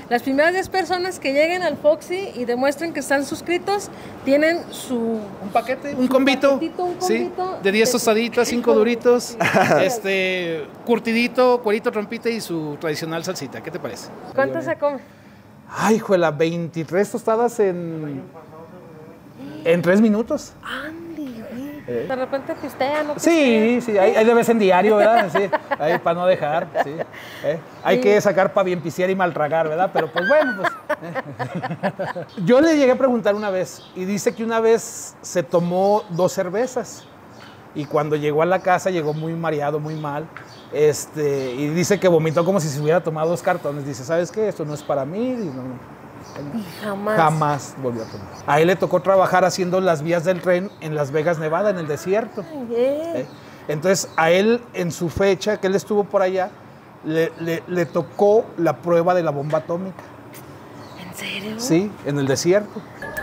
Las primeras 10 personas que lleguen al Foxy y demuestren que están suscritos, tienen un paquete, un combito, sí, de 10 tostaditas, 5 duritos, curtidito, cuerito, trompita y su tradicional salsita. ¿Qué te parece? ¿Cuánto se come? Ay, juela, 23 tostadas en 3 minutos. Andy, güey. De repente pistea, ¿no? Sí, hay de vez en diario, ¿verdad? Sí, ahí para no dejar, sí. Hay que sacar para bien pisear y mal tragar, ¿verdad? Pero pues bueno, pues. Yo le llegué a preguntar una vez y dice que una vez se tomó 2 cervezas y cuando llegó a la casa llegó muy mareado, muy mal. Y dice que vomitó como si se hubiera tomado 2 cartones. Dice, ¿sabes qué? Esto no es para mí. Y jamás volvió a tomar. A él le tocó trabajar haciendo las vías del tren en Las Vegas, Nevada, en el desierto. Entonces, a él, en su fecha, que él estuvo por allá, le tocó la prueba de la bomba atómica. ¿En serio? Sí, en el desierto.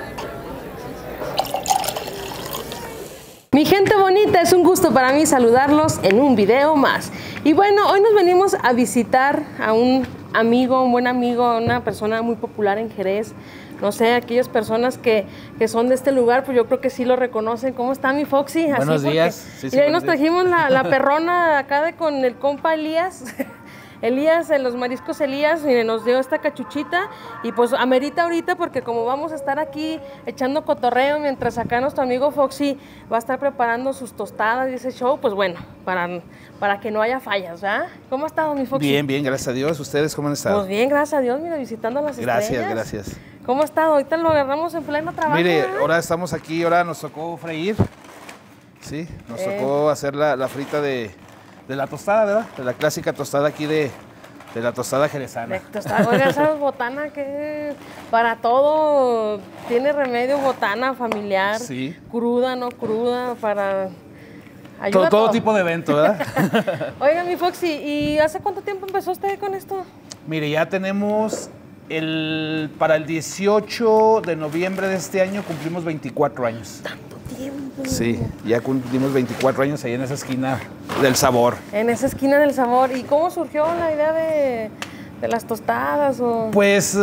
Mi gente bonita, es un gusto para mí saludarlos en un video más. Y bueno, hoy nos venimos a visitar a un amigo, un buen amigo, una persona muy popular en Jerez. No sé, aquellas personas que son de este lugar, pues yo creo que sí lo reconocen. ¿Cómo está mi Foxy? Buenos días. Y ahí nos trajimos la perrona acá con el compa Elías. Elías, en los mariscos Elías, miren, nos dio esta cachuchita y pues amerita ahorita porque como vamos a estar aquí echando cotorreo mientras acá nuestro amigo Foxy va a estar preparando sus tostadas y ese show, pues bueno, para que no haya fallas, ¿verdad? ¿Cómo ha estado mi Foxy? Bien, bien, gracias a Dios. ¿Ustedes cómo han estado? Pues bien, gracias a Dios, mira, visitando las estrellas. Gracias. ¿Cómo ha estado? Ahorita lo agarramos en pleno trabajo. Mire, ¿verdad? ahora estamos aquí, ahora nos tocó freír, sí, nos tocó hacer la frita de la tostada, ¿verdad? De la clásica tostada aquí de la tostada jerezana. Oiga, esa botana que para todo tiene remedio, botana familiar, sí. Cruda, no cruda, para... Todo tipo de evento, ¿verdad? Oiga, mi Foxy, ¿y hace cuánto tiempo empezó usted con esto? Mire, ya tenemos para el 18 de noviembre de este año cumplimos 24 años. ¿Tanto tiempo? Sí, ya cumplimos 24 años ahí en esa esquina del sabor. En esa esquina del sabor. ¿Y cómo surgió la idea de las tostadas? Pues,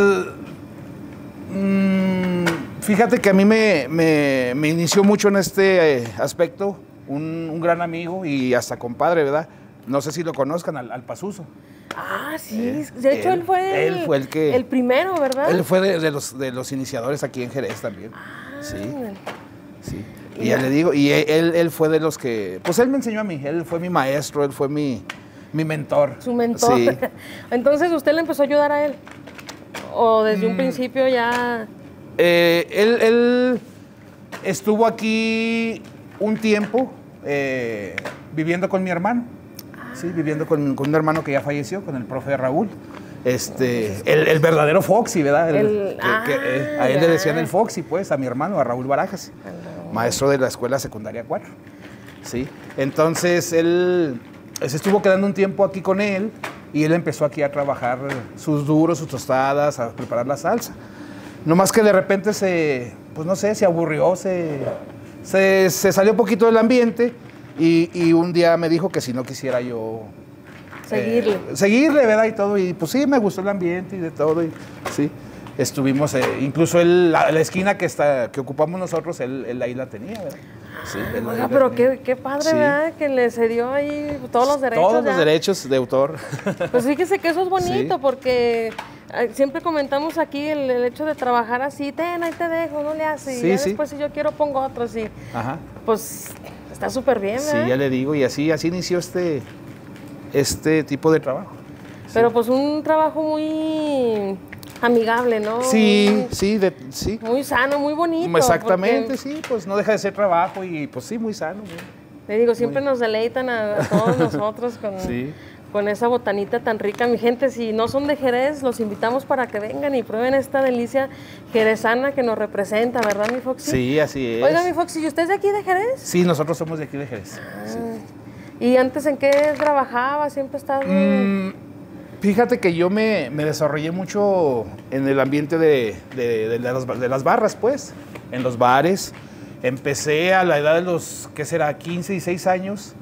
fíjate que a mí me inició mucho en este aspecto un gran amigo y hasta compadre, ¿verdad? No sé si lo conozcan, al Pazuzu. Ah, sí. De hecho, él fue el primero, ¿verdad? Él fue de los iniciadores aquí en Jerez también. Sí. Y ya le digo, y él fue de los que... Pues él me enseñó a mí, él fue mi maestro, él fue mi mentor. Su mentor. Sí. Entonces, ¿usted le empezó a ayudar a él? ¿O desde un principio ya...? Él estuvo aquí un tiempo viviendo con mi hermano. Sí, viviendo con un hermano que ya falleció, con el profe Raúl. El verdadero Foxy, ¿verdad? A él le decían el Foxy, pues, a mi hermano, a Raúl Barajas, maestro de la escuela secundaria 4. Sí, entonces él se estuvo quedando un tiempo aquí con él y él empezó aquí a trabajar sus duros, sus tostadas, a preparar la salsa. No más que de repente pues no sé, se aburrió, se salió un poquito del ambiente. Y un día me dijo que si no quisiera yo... Seguirle, ¿verdad? Y todo. Y pues sí, me gustó el ambiente y de todo. Y, sí, estuvimos... incluso la esquina que ocupamos nosotros, él ahí la tenía, ¿verdad? Sí, oiga, pero qué padre, sí. ¿Verdad? Que le cedió ahí todos los derechos. Todos los derechos de autor. Pues fíjese que eso es bonito, sí. Porque siempre comentamos aquí el hecho de trabajar así. Ahí te dejo, no le haces. Sí, y ya después si yo quiero pongo otro, sí. Ajá. Pues... Está súper bien, ¿verdad? Sí, ya le digo, y así inició este tipo de trabajo. Pero sí. Pues un trabajo muy amigable, ¿no? Sí. Muy sano, muy bonito. Exactamente, sí, pues no deja de ser trabajo y pues sí, muy sano. Le digo, siempre nos deleitan a todos nosotros con esa botanita tan rica. Mi gente, si no son de Jerez, los invitamos para que vengan y prueben esta delicia jerezana que nos representa, ¿verdad, mi Foxy? Sí, así es. Oiga, mi Foxy, ¿y usted es de aquí de Jerez? Sí, nosotros somos de aquí de Jerez. Sí. ¿Y antes en qué trabajaba? ¿Siempre estaba...? Fíjate que yo me desarrollé mucho en el ambiente de las barras, pues, en los bares. Empecé a la edad de los, ¿qué será?, 15 y 6 años,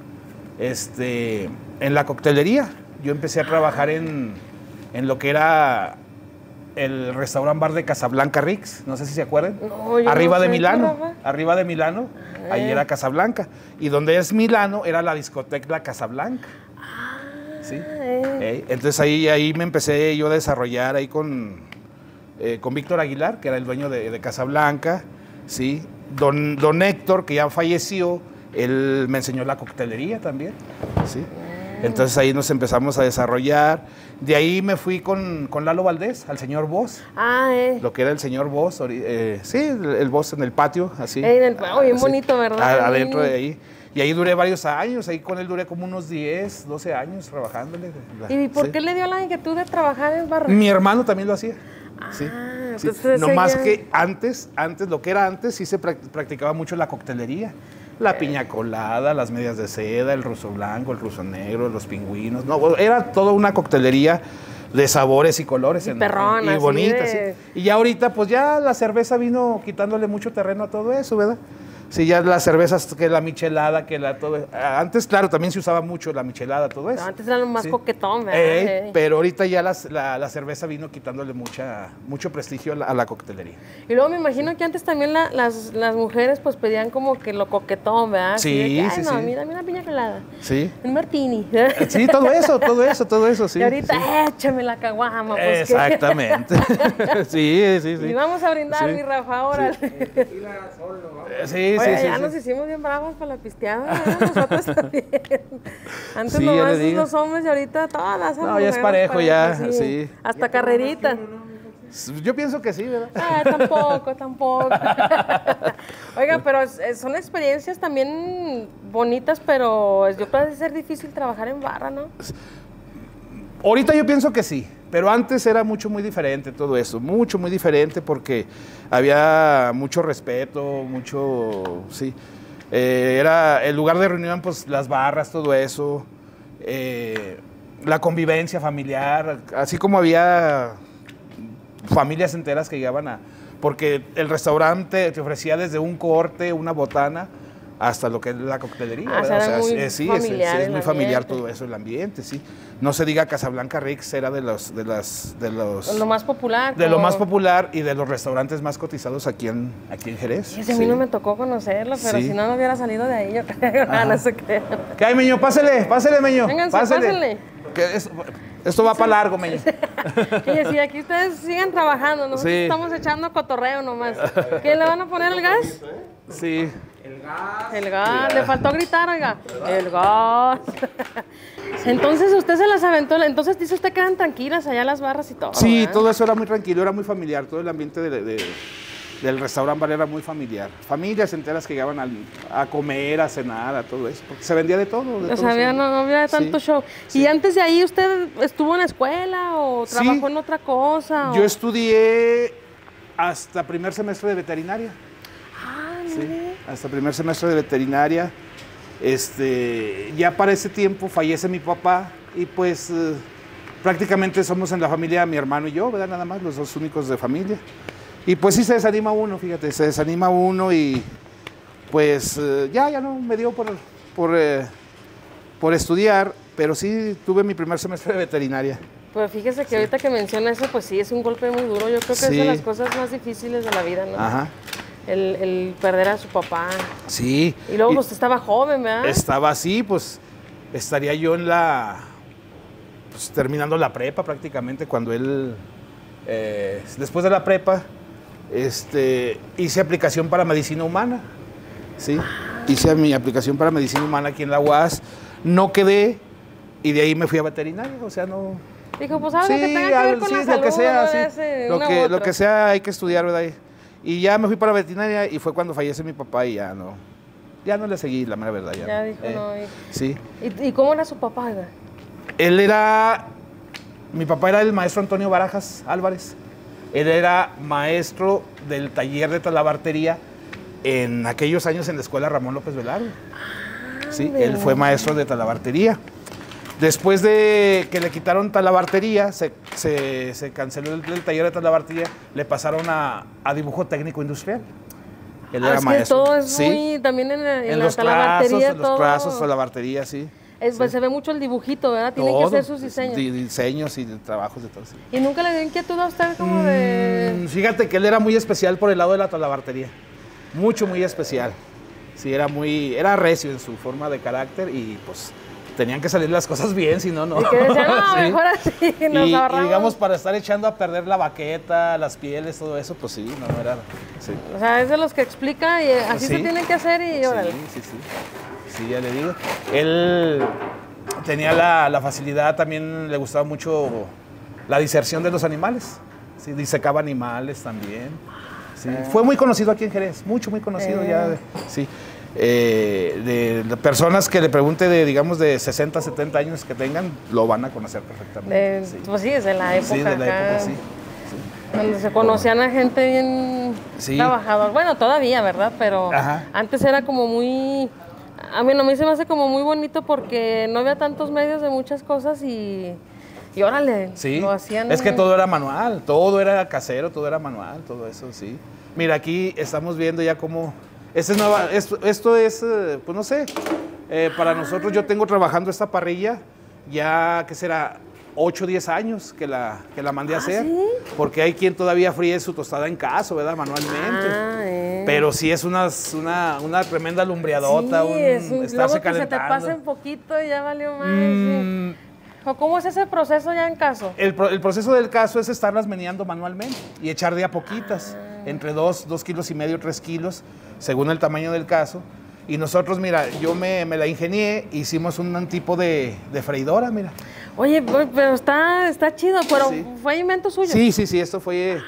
en la coctelería. Yo empecé a trabajar en lo que era el restaurant bar de Casablanca Rix, no sé si se acuerdan. No, yo arriba no de sé, Milano, Rafa. arriba de Milano, ahí era Casablanca. Y donde es Milano era la discoteca La Casablanca. ¿Sí? Entonces ahí me empecé yo a desarrollar ahí con Víctor Aguilar, que era el dueño de Casablanca, ¿sí? Don Héctor, que ya falleció, él me enseñó la coctelería también, ¿sí? Entonces ahí nos empezamos a desarrollar. De ahí me fui con Lalo Valdés, al señor Boss. Lo que era el señor Boss, sí, el Boss en el patio, así. Bien bonito, ¿verdad? Adentro de ahí. Y ahí duré varios años, ahí con él duré como unos 10, 12 años trabajándole. ¿Y por qué le dio la inquietud de trabajar en barra? Mi hermano también lo hacía. Sí. Entonces No más que antes, lo que era antes, sí se practicaba mucho la coctelería. La piña colada, las medias de seda, el ruso blanco, el ruso negro, los pingüinos. No, era toda una coctelería de sabores y colores. Y perrona, y bonita, de... sí. Y ya ahorita, pues ya la cerveza vino quitándole mucho terreno a todo eso, ¿verdad? Sí, ya las cervezas, que la michelada, que la todo. Antes, claro, también se usaba mucho la michelada, todo eso. No, antes era lo más coquetón, ¿verdad? Pero ahorita ya la cerveza vino quitándole mucho prestigio a la coctelería. Y luego me imagino que antes también las mujeres pues pedían como que lo coquetón, ¿verdad? Sí, sí. sí. Mira piña colada. Sí. Un martini. Sí, todo eso, sí. Y ahorita, sí. échame la caguama. Pues, exactamente. sí. Y vamos a brindar, mi Rafa, ahora. Sí. Oye, ya nos hicimos bien bravos para la pisteada, ¿verdad? Nosotros también. Antes Sí, nomás digo. los hombres y ahorita todas las No, ya es parejo, ya, sí. sí. Hasta carrerita. Yo pienso que sí, ¿verdad? Tampoco. Oiga, pero son experiencias también bonitas, pero yo creo que debe ser difícil trabajar en barra, ¿no? Ahorita yo pienso que sí, pero antes era muy diferente todo eso, muy diferente porque había mucho respeto, sí. Era el lugar de reunión, pues las barras, todo eso, la convivencia familiar, así como había familias enteras que llegaban porque el restaurante te ofrecía desde un corte, una botana, hasta lo que es la coctelería. O sea, muy familiar es muy familiar todo eso, el ambiente, sí. No se diga Casablanca Rix era de los lo más popular. De lo más popular y de los restaurantes más cotizados aquí en Jerez. Y a mí no me tocó conocerlo, pero si no hubiera salido de ahí, yo creo. No se creo. ¿Qué hay, Meño? Pásele, Meño. Vénganse, pásenle. Esto va para largo, Meño. Sí, aquí ustedes siguen trabajando, nosotros estamos echando cotorreo nomás. ¿Qué le van a poner el gas? Sí. El gas. Le faltó gritar, oiga. El gas. Entonces usted se las aventó. Entonces dice usted que eran tranquilas allá las barras y todo. Sí, ¿verdad? todo eso era muy tranquilo, era muy familiar. Todo el ambiente del restaurante bar era muy familiar. Familias enteras que llegaban a comer, a cenar, a todo eso. Porque se vendía de todo. O sea, no había tanto show. Sí. ¿Y antes de ahí usted estuvo en la escuela o trabajó en otra cosa? Yo estudié hasta primer semestre de veterinaria. Sí, hasta primer semestre de veterinaria. Ya para ese tiempo fallece mi papá y pues prácticamente somos en la familia mi hermano y yo, ¿verdad? Nada más, los dos únicos de familia. Y pues sí se desanima uno, fíjate, se desanima uno y pues ya no me dio por estudiar, pero sí tuve mi primer semestre de veterinaria. Pues fíjese que ahorita que menciona eso, pues sí, es un golpe muy duro. Yo creo que es de las cosas más difíciles de la vida, ¿no? Ajá. El perder a su papá. Sí. Y luego pues estaba joven, ¿verdad? Estaba así, pues estaría yo pues, terminando la prepa prácticamente cuando él, después de la prepa, hice aplicación para medicina humana, ¿sí? Hice mi aplicación para medicina humana aquí en la UAS, no quedé y de ahí me fui a veterinaria, o sea, no... Dijo, pues algo que tenga que ver con la salud, lo que sea, ¿no? sí. Lo que sea hay que estudiar, ¿verdad? Y ya me fui para veterinaria y fue cuando fallece mi papá y ya no le seguí, la mera verdad. Ya dijo, no. Sí. ¿Y cómo era su papá? Mi papá era el maestro Antonio Barajas Álvarez. Él era maestro del taller de talabartería en aquellos años en la escuela Ramón López Velarde. Sí, él fue maestro de talabartería. Después de que le quitaron talabartería, se canceló el taller de talabartería, le pasaron a dibujo técnico industrial. Él era maestro. Que todo es muy, también en la talabartería. En los trazos, talabartería, sí. Pues se ve mucho el dibujito, ¿verdad? Tienen que hacer sus diseños. Diseños y trabajos de todo. Sí. ¿Y nunca le dio inquietud a usted como de...? Fíjate que él era muy especial por el lado de la talabartería. Muy especial. Sí, era recio en su forma de carácter y pues tenían que salir las cosas bien, si no, no. Y que decían, no, sí. Mejor así, nos ahorramos. Y digamos, para estar echando a perder la baqueta, las pieles, todo eso, pues sí, no era... Sí. O sea, es de los que explica y así se tienen que hacer y órale. Sí, ya le digo. Él tenía la facilidad, también le gustaba mucho la diserción de los animales. Sí, disecaba animales también. Sí. Fue muy conocido aquí en Jerez, muy conocido ya. Sí. De personas que le pregunte digamos, de 60, 70 años que tengan, lo van a conocer perfectamente. Pues sí, desde la época. Sí, de la época, sí. Donde se conocían a gente bien trabajadora. Bueno, todavía, ¿verdad? Pero antes era como muy... A mí se me hace como muy bonito porque no había tantos medios de muchas cosas y órale, lo hacían. Es que todo era manual, todo era casero, todo era manual, todo eso, sí. Mira, aquí estamos viendo ya cómo... Esto es, pues no sé, para nosotros yo tengo trabajando esta parrilla ya, ¿qué será? 8 o 10 años que la mandé a hacer. ¿Sí? Porque hay quien todavía fríe su tostada en casa, ¿verdad? Manualmente. Pero sí es una tremenda lumbreadota, estarse calentando. Que se te pase un poquito y ya valió más. ¿O cómo es ese proceso ya en caso? El proceso del caso es estarlas meneando manualmente y echar de a poquitas, entre 2 kilos y medio, 3 kilos, según el tamaño del caso. Y nosotros, mira, yo me la ingenié, hicimos un tipo de freidora, mira. Oye, pero está chido, pero ¿fue invento suyo? Sí, esto fue...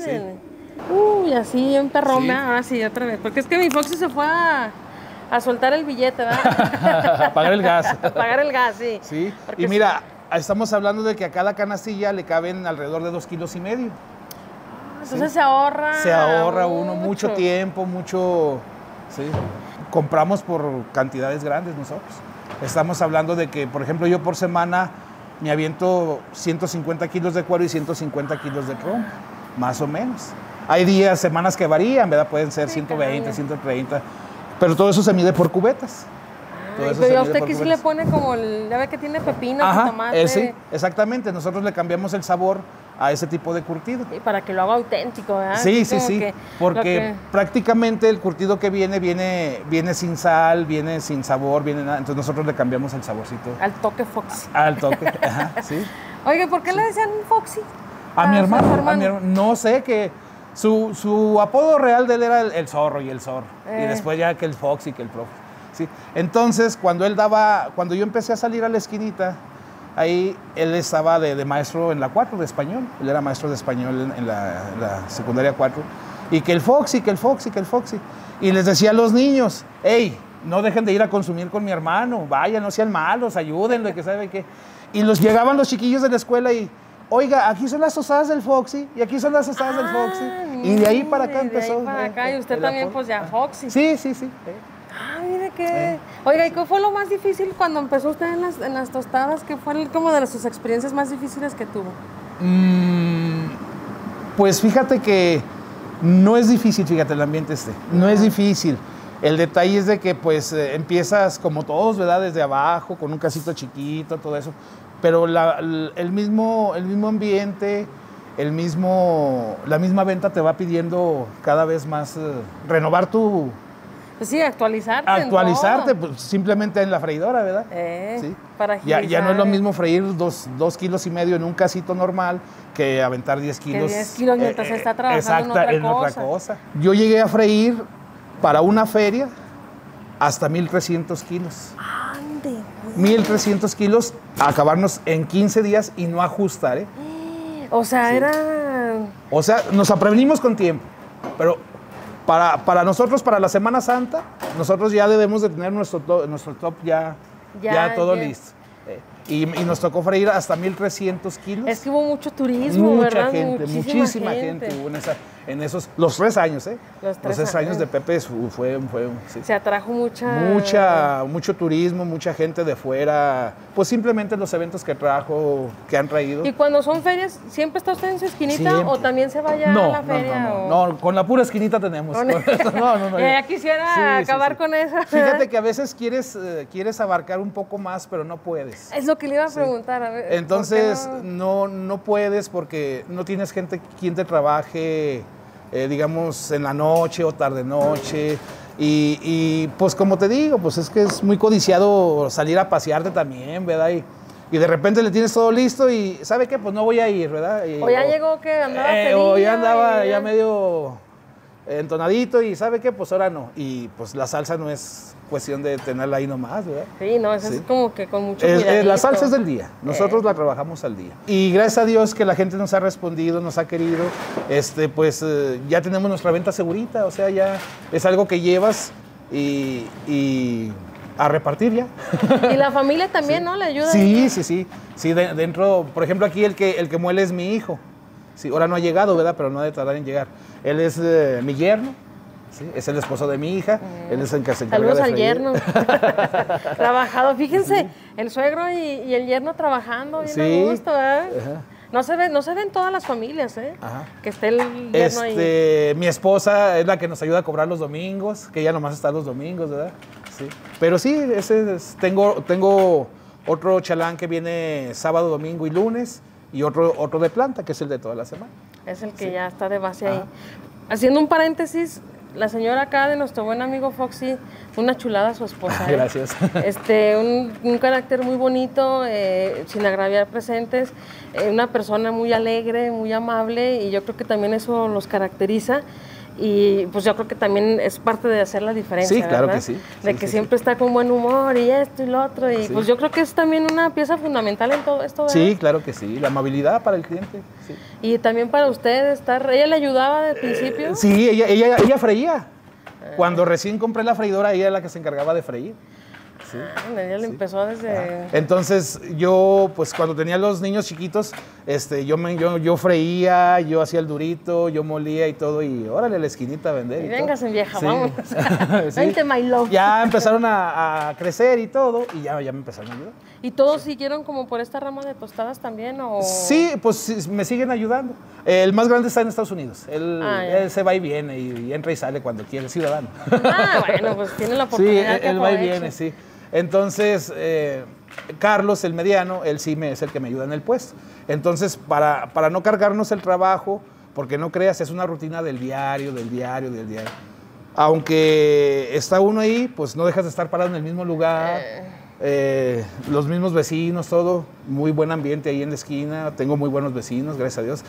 Uy, así en perrón, ahora sí, otra vez. Porque es que mi Foxy se fue a soltar el billete, ¿verdad? A pagar el gas. A pagar el gas, sí. Sí, y mira, estamos hablando de que a cada canastilla le caben alrededor de 2 kilos y medio. Entonces se ahorra... Se ahorra uno mucho tiempo, mucho... Sí. Compramos por cantidades grandes nosotros. Estamos hablando de que, por ejemplo, yo por semana me aviento 150 kilos de cuero y 150 kilos de trompa, más o menos. Hay días, semanas que varían, ¿verdad? Pueden ser 120, 130, pero todo eso se mide por cubetas. Pero a usted que sí le pone como, ya ve que tiene pepino, tomate. Sí, exactamente. Nosotros le cambiamos el sabor a ese tipo de curtido. Sí, para que lo haga auténtico, ¿verdad? Sí, porque prácticamente el curtido que viene sin sal, viene sin sabor, viene nada. Entonces nosotros le cambiamos el saborcito. Al toque Foxy. Al toque, sí. Oye, ¿por qué le decían Foxy? A mi hermano, no sé, que su apodo real de él era el zorro y el zorro. Y después ya que el Foxy, que el profe. Sí. Entonces, cuando yo empecé a salir a la esquinita, ahí él estaba de maestro en la 4 de español. Él era maestro de español en la secundaria 4. Y que el Foxy. Y les decía a los niños, hey, no dejen de ir a consumir con mi hermano, vayan, no sean malos, ayúdenlo, que sabe qué. Y llegaban los chiquillos de la escuela y, oiga, aquí son las tostadas del Foxy y aquí son las tostadas del Foxy. Y de ahí para acá empezó. De ahí para acá, y usted también, pues ya Foxy. Sí. Mire qué. Oiga, ¿y qué fue lo más difícil cuando empezó usted en las tostadas? ¿Qué fue como de sus experiencias más difíciles que tuvo? Pues fíjate que no es difícil, fíjate, el ambiente no es difícil. El detalle es de que pues empiezas como todos, ¿verdad? Desde abajo, con un casito chiquito, todo eso. Pero el mismo ambiente, la misma venta te va pidiendo cada vez más renovar tu... Pues sí, actualizarte, pues, simplemente en la freidora, ¿verdad? Sí. Para agilizar, ya no es lo mismo freír 2 kilos y medio en un casito normal que aventar 10 kilos. Que 10 kilos mientras se está trabajando en otra cosa. Yo llegué a freír para una feria hasta 1,300 kilos. ¡Ande! 1,300 kilos, a acabarnos en 15 días y no ajustar, ¿eh? O sea, O sea, nos aprendimos con tiempo, pero... Para nosotros, para la Semana Santa, nosotros ya debemos de tener nuestro top ya todo listo. y nos tocó freír hasta 1.300 kilos. Es que hubo mucho turismo, Mucha ¿verdad? gente, muchísima gente hubo en esos, los 3 años, ¿eh? Los tres 3 años de Pepe fue sí. Se atrajo Mucho turismo, mucha gente de fuera, pues simplemente los eventos que han traído. ¿Y cuando son ferias, siempre está usted en su esquinita Siempre. o también se vaya a la feria? No, con la pura esquinita tenemos. No. Ya quisiera acabar con eso. Fíjate que a veces quieres abarcar un poco más, pero no puedes. Es lo que le iba a preguntar. A ver, entonces, no puedes porque no tienes gente quien te trabaje, digamos, en la noche o tarde-noche. Y pues como te digo, pues es que es muy codiciado salir a pasearte también, ¿verdad? Y de repente le tienes todo listo y, ¿sabe qué? Pues no voy a ir, ¿verdad? O ya llegó que andaba feliz. O ya andaba ya medio entonadito y, ¿sabe qué? Pues ahora no. Y pues la salsa no es cuestión de tenerla ahí nomás, ¿verdad? Sí, no, eso es como que con mucho cuidadito. La salsa es del día, nosotros la trabajamos al día. Y gracias a Dios que la gente nos ha respondido, nos ha querido, pues ya tenemos nuestra venta segurita, o sea, ya es algo que llevas y a repartir ya. Y la familia también, ¿no? ¿Le ayuda? Sí. Sí, dentro, por ejemplo, aquí el que muele es mi hijo. Sí, ahora no ha llegado, ¿verdad? Pero no ha de tardar en llegar. Él es mi yerno. Sí, es el esposo de mi hija, él es el que se encarga Saludos de al freír. yerno. Trabajado, fíjense, el suegro y el yerno trabajando bien a gusto, ¿eh? No se ven todas las familias, ¿eh? Que esté el yerno ahí. Mi esposa es la que nos ayuda a cobrar los domingos, que ella nomás está los domingos, ¿verdad? Sí. Pero sí, tengo otro chalán que viene sábado, domingo y lunes, y otro de planta, que es el de toda la semana. Es el que ya está de base ahí. Haciendo un paréntesis, la señora acá de nuestro buen amigo Foxy, una chulada su esposa. Gracias. Un carácter muy bonito, sin agraviar presentes, una persona muy alegre, muy amable, y yo creo que también eso los caracteriza. Y pues yo creo que también es parte de hacer la diferencia. Sí, claro, ¿verdad? que sí. De que siempre está con buen humor y esto y lo otro. Y pues yo creo que es también una pieza fundamental en todo esto, ¿verdad? Sí, claro que sí. La amabilidad para el cliente. Sí. Y también para usted ¿ella le ayudaba de principio? Sí, ella freía. Cuando recién compré la freidora, ella era la que se encargaba de freír. Sí. Ella le empezó desde... Entonces yo, pues cuando tenía los niños chiquitos, yo freía, yo hacía el durito, yo molía y todo, y órale a la esquinita a vender. Y véngase vieja, sí. Vamos. Sí. Vente, my love. Ya empezaron a crecer y todo, y ya me empezaron a ayudar. ¿Y todos siguieron como por esta rama de tostadas también? ¿O? Sí, pues me siguen ayudando. El más grande está en Estados Unidos. Él se va y viene, y entra y sale cuando quiere, ciudadano. Bueno, pues tiene la oportunidad. Sí, él va y viene, sí. Entonces, Carlos, el mediano, él sí es el que me ayuda en el puesto. Entonces, para no cargarnos el trabajo, porque no creas, es una rutina del diario. Aunque está uno ahí, pues no dejas de estar parado en el mismo lugar. Los mismos vecinos, todo. Muy buen ambiente ahí en la esquina. Tengo muy buenos vecinos, gracias a Dios.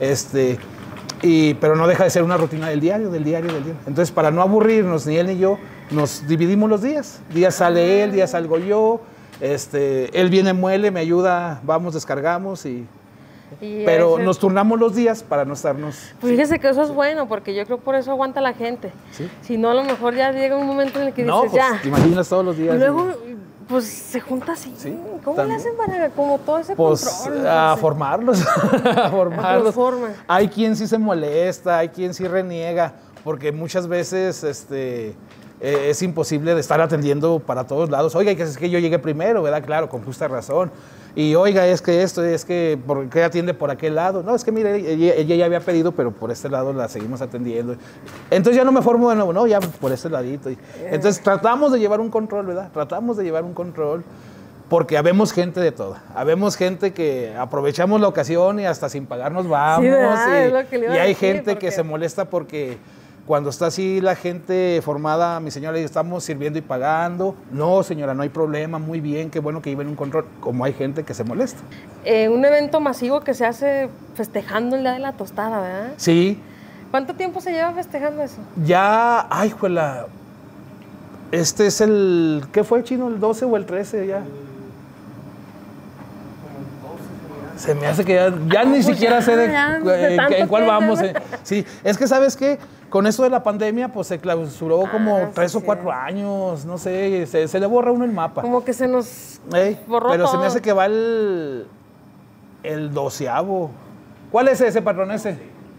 Pero no deja de ser una rutina del diario. Entonces, para no aburrirnos, ni él ni yo, nos dividimos los días. Días sale él, días salgo yo. Él viene, muele, me ayuda, vamos, descargamos pero nos turnamos los días para no estarnos... Pues fíjese que eso es bueno, porque yo creo por eso aguanta la gente. ¿Sí? Si no, a lo mejor ya llega un momento en el que dices, pues, ya. Te imaginas todos los días. Y luego, pues se junta así. ¿Sí? ¿Cómo ¿También? le hacen para como todo ese Pues control? a formarlos. Hay quien sí se molesta, hay quien sí reniega, porque muchas veces es imposible de estar atendiendo para todos lados. Oiga, es que yo llegué primero, ¿verdad? Claro, con justa razón. Y oiga, es que ¿por qué atiende por aquel lado? No, es que mire, ella ya había pedido, pero por este lado la seguimos atendiendo. Entonces ya no me formo de nuevo, no, ya por este ladito. Entonces tratamos de llevar un control, ¿verdad? Porque habemos gente de toda. Habemos gente que aprovechamos la ocasión y hasta sin pagar nos vamos. Sí, es lo que le iba a hay decir, gente que se molesta porque cuando está así la gente formada, mi señora, le dice, estamos sirviendo y pagando. No, señora, no hay problema, muy bien, qué bueno que lleven un control. Como hay gente que se molesta. Un evento masivo que se hace festejando el Día de la Tostada, ¿verdad? Sí. ¿Cuánto tiempo se lleva festejando eso? Ya, ay, juela. Este es ¿qué fue, Chino? ¿El 12 o el 13 ya? Se me hace que ya ni siquiera sé en cuál vamos. Sí, es que ¿sabes qué? Con eso de la pandemia, pues se clausuró como 3 o 4 años, no sé, se le borra uno el mapa. Como que se nos borró pero todo. se me hace que va el 12avo. ¿Cuál es ese, patrón, ese?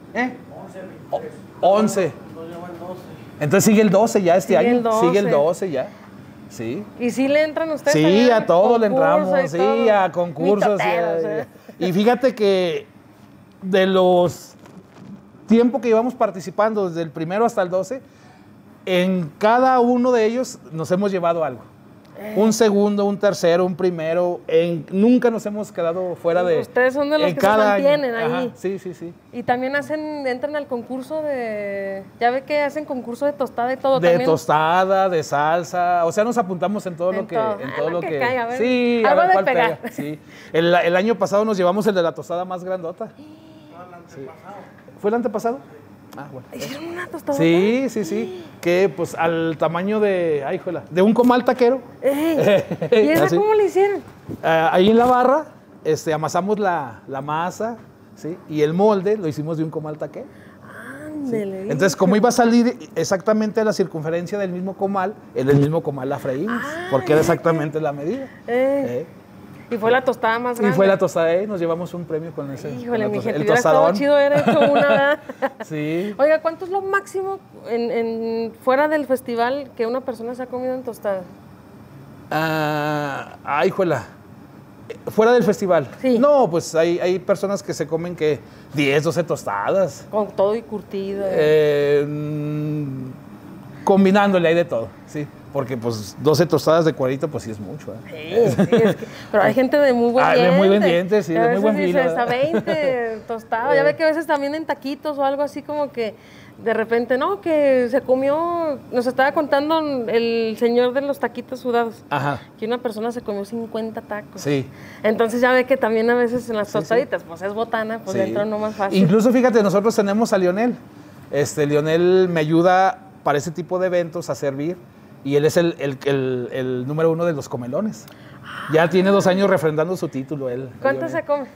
11. Entonces sigue el 12 ya este año. Sigue el 12 ya. Sí. ¿Y sí le entran ustedes? Sí, a todo le entramos, sí, todo. a concursos. Mitoteros, Y fíjate que de los tiempos que íbamos participando, desde el primero hasta el 12, en cada uno de ellos nos hemos llevado algo. Un segundo, un tercero, un primero. Nunca nos hemos quedado fuera de... Ustedes son de los que se mantienen ahí. Ajá, sí. Y también entran al concurso de... Ya ve que hacen concurso de tostada y todo de también. Tostada, de salsa. O sea, nos apuntamos en todo lo que... En todo lo que caiga, a ver. Sí, algo a ver cuál pegar. Pega. Sí. El año pasado nos llevamos el de la tostada más grandota. No, el antepasado. ¿Fue el antepasado? Ah, bueno. ¿Hicieron una tostada? Sí. Que pues al tamaño de un comal taquero. ¿Y esa cómo le hicieron? Ahí en la barra amasamos la masa, ¿sí? Y el molde lo hicimos de un comal taquero. Ándele. ¿Sí? Entonces, como iba a salir exactamente a la circunferencia del mismo comal, en el mismo comal la freímos, porque era exactamente la medida. Y fue la tostada más grande. Y fue la tostada, nos llevamos un premio con ese. Híjole, mi gente, hubiera estado chido haber hecho una, ¿verdad? Sí. Oiga, ¿cuánto es lo máximo fuera del festival que una persona se ha comido en tostada? Fuera del festival. Sí. No, pues hay personas que se comen 10, 12 tostadas. Con todo y curtido. Combinándole hay de todo, sí. Porque pues 12 tostadas de cuadrito, pues sí es mucho. Sí, pero hay gente de muy buen diente. De muy buen diente, sí, de muy buen filo. Hasta 20 tostadas. Ya ve que a veces también en taquitos o algo así como que de repente, ¿no? Que se comió, nos estaba contando el señor de los taquitos sudados. Ajá. Que una persona se comió 50 tacos. Sí. Entonces ya ve que también a veces en las tostaditas, pues es botana, pues dentro no más fácil. Incluso fíjate, nosotros tenemos a Lionel. Lionel me ayuda para ese tipo de eventos a servir. Y él es el número 1 de los comelones. Ya tiene 2 años refrendando su título él. ¿Cuánto se come?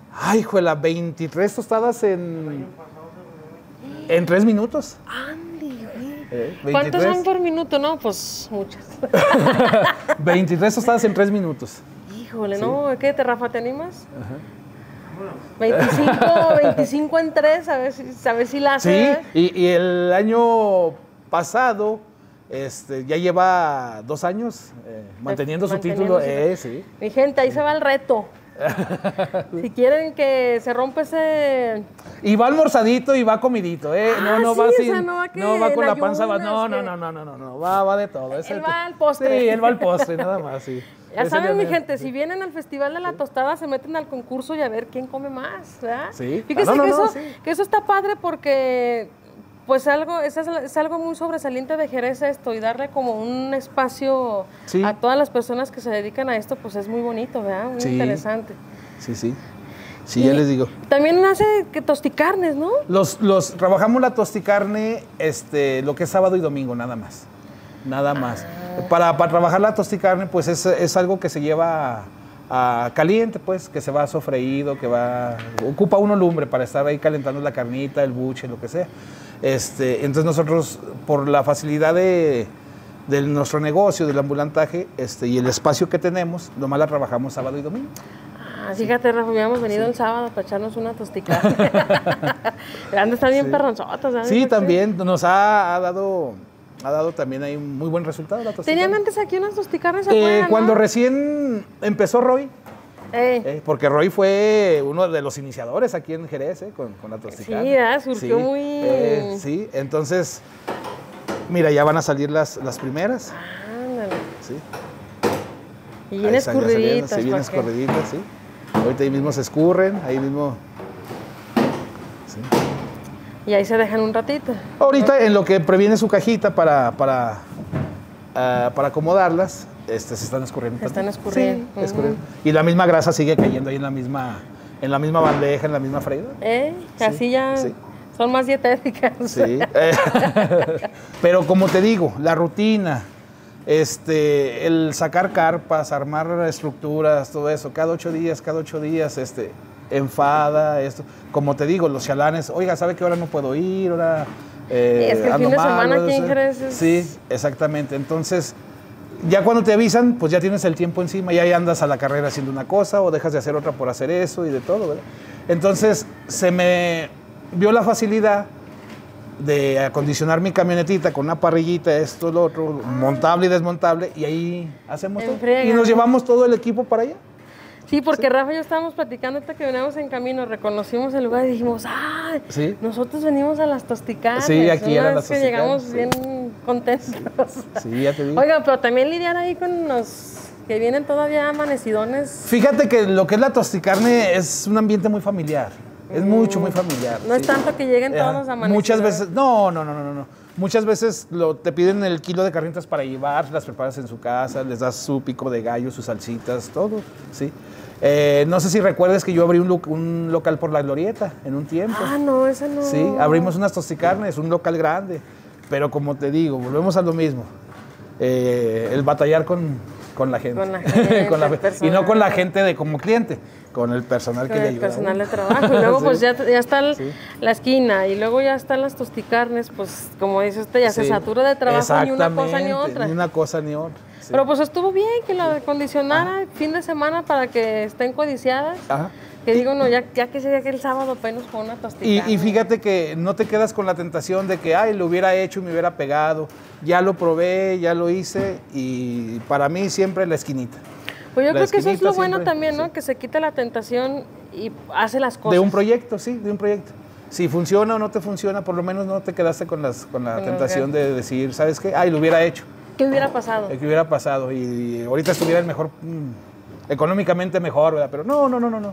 23 tostadas en 3 minutos. Andy, güey. ¿Cuántos son por minuto? No, pues muchas. 23 tostadas en 3 minutos. Híjole, sí. ¿No? ¿Qué te, Rafa, te animas? Ajá. 25 en 3, a ver si la hace. Sí, y el año pasado... ya lleva 2 años manteniendo su título. Sí. Mi gente, ahí se va el reto. Si quieren que se rompa ese... Y va almorzadito y va comidito, no va así. No va con la panza. No, va de todo. Él va al postre. Sí, él va al postre, nada más, sí. Ya saben, mi gente, si vienen al Festival de la Tostada, se meten al concurso y a ver quién come más, ¿verdad? Sí. Fíjese que eso está padre porque... Pues es algo muy sobresaliente de Jerez esto, y darle como un espacio a todas las personas que se dedican a esto, pues es muy bonito, ¿verdad? Muy interesante. Sí, ya les digo. También hace tosticarnes, ¿no? Trabajamos la tosticarne lo que es sábado y domingo, nada más. Nada más. Para trabajar la tosticarne, pues es algo que se lleva a caliente, pues, que se va sofreído, ocupa uno lumbre para estar ahí calentando la carnita, el buche, lo que sea. Entonces nosotros, por la facilidad de nuestro negocio, del ambulantaje, y el espacio que tenemos, nomás la trabajamos sábado y domingo. Fíjate, Rafa, hubiéramos venido el sábado para echarnos una tosticada. Están bien perronzotas, ¿sabes? Sí, también nos ha dado también ahí un muy buen resultado la tosticada. ¿Tenían antes aquí unas tosticarnes? Cuando recién empezó Roy. Porque Roy fue uno de los iniciadores aquí en Jerez, con la tosticarne. Sí, surgió muy... sí, entonces, mira, ya van a salir las primeras. Ándale. Sí. Y bien escurriditas. Sí, bien escurriditas, sí. Ahorita ahí mismo se escurren, ahí mismo... Sí. Y ahí se dejan un ratito. Ahorita, en lo que previene su cajita para acomodarlas, se están escurriendo. Están escurriendo. Sí, escurriendo. Y la misma grasa sigue cayendo ahí en la misma bandeja, en la misma freidora. Así ya son más dietéticas. Sí. Pero como te digo, la rutina, el sacar carpas, armar estructuras, todo eso, cada 8 días, enfada, esto. Como te digo, los chalanes, oiga, ¿sabe que ahora no puedo ir? Ahora es que el fin de semana aquí en Jerez Sí, exactamente. Entonces, ya cuando te avisan, pues ya tienes el tiempo encima, ya andas a la carrera haciendo una cosa o dejas de hacer otra por hacer eso y de todo, ¿verdad? Entonces, se me vio la facilidad de acondicionar mi camionetita con una parrillita, esto, lo otro, montable y desmontable, y ahí hacemos todo. Y nos llevamos todo el equipo para allá. Sí, porque Rafa y yo estábamos platicando hasta que veníamos en camino, reconocimos el lugar y dijimos, ¡ah! ¿Sí? Nosotros venimos a las tosticarnes. Sí, aquí eran las tosticarnes. Llegamos bien contentos. Sí, ya te digo. Oiga, pero también lidiar ahí con los que vienen todavía amanecidones. Fíjate que lo que es la tosticarne es un ambiente muy familiar. Es muy familiar. No es tanto que lleguen todos los amanecidos. Muchas veces, no. Muchas veces te piden el kilo de carnitas para llevar, las preparas en su casa, les das su pico de gallo, sus salsitas, todo, ¿sí? No sé si recuerdas que yo abrí un local por la Glorieta en un tiempo. Ah, no, ese no. Sí, abrimos unas tosticarnes, un local grande, pero como te digo, volvemos a lo mismo. El batallar con la gente. Con la gente y no con la gente como cliente, con el personal que le ayuda. Con el personal de trabajo. Y luego pues ya está la esquina y luego ya están las tosticarnes, pues como dice usted, ya se satura de trabajo ni una cosa ni otra. Ni una cosa ni otra. Sí. Pero pues estuvo bien que lo acondicionara fin de semana para que estén codiciadas. Ajá. Que digo, no, ya que sería que el sábado apenas con una tosticarne. Y fíjate que no te quedas con la tentación de que, lo hubiera hecho y me hubiera pegado. Ya lo probé, ya lo hice y para mí siempre la esquinita. Pues yo creo que eso es lo bueno también, ¿no? Sí. Que se quita la tentación y hace las cosas. De un proyecto, sí, de un proyecto. Si funciona o no te funciona, por lo menos no te quedaste con la tentación de decir, ¿sabes qué? Lo hubiera hecho. ¿Qué hubiera pasado? ¿Qué hubiera pasado? Y ahorita estuviera el mejor, económicamente mejor, ¿verdad? Pero no.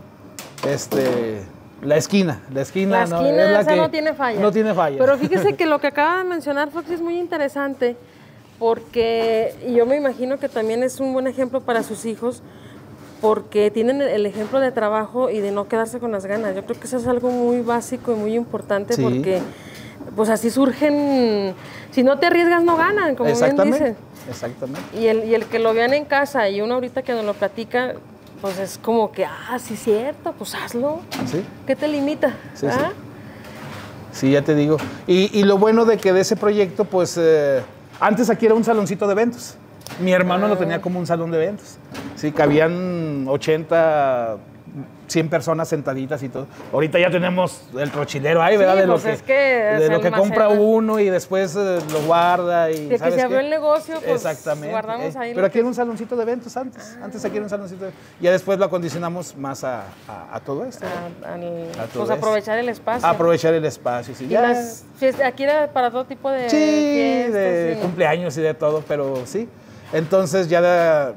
La esquina no, es la que no tiene falla. No tiene falla. Pero fíjese que lo que acaba de mencionar, Foxy, es muy interesante porque yo me imagino que también es un buen ejemplo para sus hijos porque tienen el ejemplo de trabajo y de no quedarse con las ganas. Yo creo que eso es algo muy básico y muy importante porque pues así surgen, si no te arriesgas no ganan, como bien dicen. Exactamente. Y el que lo vean en casa y uno ahorita que nos lo platica, pues es como que, sí es cierto, pues hazlo. ¿Sí? ¿Qué te limita? Sí, sí. Sí, ya te digo. Y lo bueno de que de ese proyecto, pues, antes aquí era un saloncito de eventos. Mi hermano lo tenía como un salón de eventos. Sí, cabían 80, 100 personas sentaditas y todo. Ahorita ya tenemos el trochilero ahí, ¿verdad? Sí, de lo que compra uno y después lo guarda. Y, de que se abrió el negocio, pues exactamente. Guardamos ahí. Pero aquí era un saloncito de eventos antes. Antes aquí era un saloncito de eventos. Ya después lo acondicionamos más a todo esto. Pues aprovechar el espacio. Aprovechar el espacio, sí. Aquí era para todo tipo de fiestas. De cumpleaños y de todo, pero sí. Entonces ya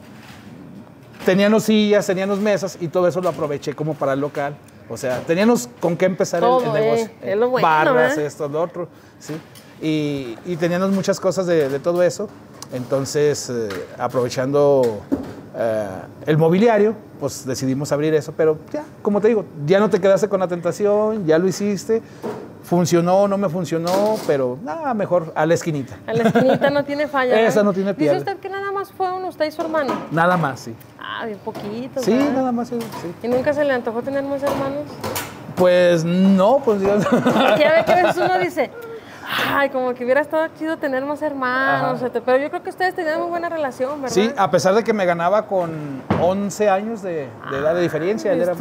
teníamos sillas, teníamos mesas y todo eso lo aproveché como para el local. O sea, teníamos con qué empezar el negocio. Es lo bueno, barras, esto, lo otro, ¿sí? Y teníamos muchas cosas de todo eso. Entonces, aprovechando el mobiliario, pues decidimos abrir eso. Pero ya, como te digo, ya no te quedaste con la tentación, ya lo hiciste. Funcionó, no me funcionó, pero nada, mejor a la esquinita. A la esquinita no tiene falla. Esa no tiene pierde. ¿Dice usted que nada más fue usted y su hermano? Nada más, sí. Bien poquito. Sí, ¿verdad? Nada más, sí. ¿Y nunca se le antojó tener más hermanos? Pues no, pues Dios. Porque ya ve que a veces uno dice, como que hubiera estado chido tener más hermanos. Pero yo creo que ustedes tenían muy buena relación, ¿verdad? Sí, a pesar de que me ganaba con 11 años de edad de diferencia. Él era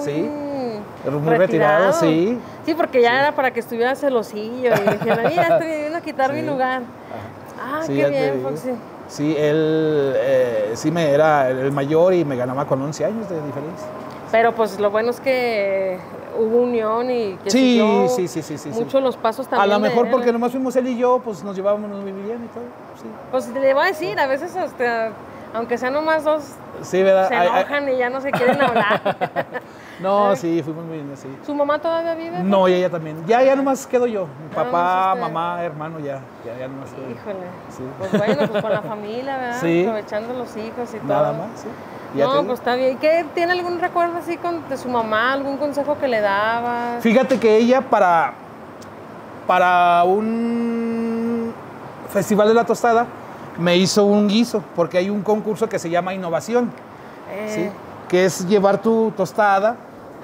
muy retirado, sí. Sí, porque ya era para que estuviera celosillo y dijera, mira, estoy viniendo a quitar mi lugar. Qué bien, Foxy. Sí, él sí me era el mayor y me ganaba con 11 años de diferencia. Pero pues lo bueno es que hubo unión y que sí. mucho los pasos también. A lo mejor porque nomás fuimos él y yo, pues nos llevábamos muy bien y todo. Sí. Pues le voy a decir, a veces hasta, aunque sean nomás dos, ¿verdad? Se enojan y ya no se quieren hablar. No, sí, fuimos muy bien, sí. ¿Su mamá todavía vive? No, ella también. Ya nomás quedo yo. Mi papá, mamá, hermano, ya nomás quedo. Híjole. Sí. Pues bueno, pues con la familia, ¿verdad? Sí. Aprovechando los hijos y todo. Nada más, sí. No, pues está bien. ¿Tiene algún recuerdo así de su mamá? ¿Algún consejo que le daba? Fíjate que ella para un festival de la tostada me hizo un guiso, porque hay un concurso que se llama Innovación, ¿sí? Que es llevar tu tostada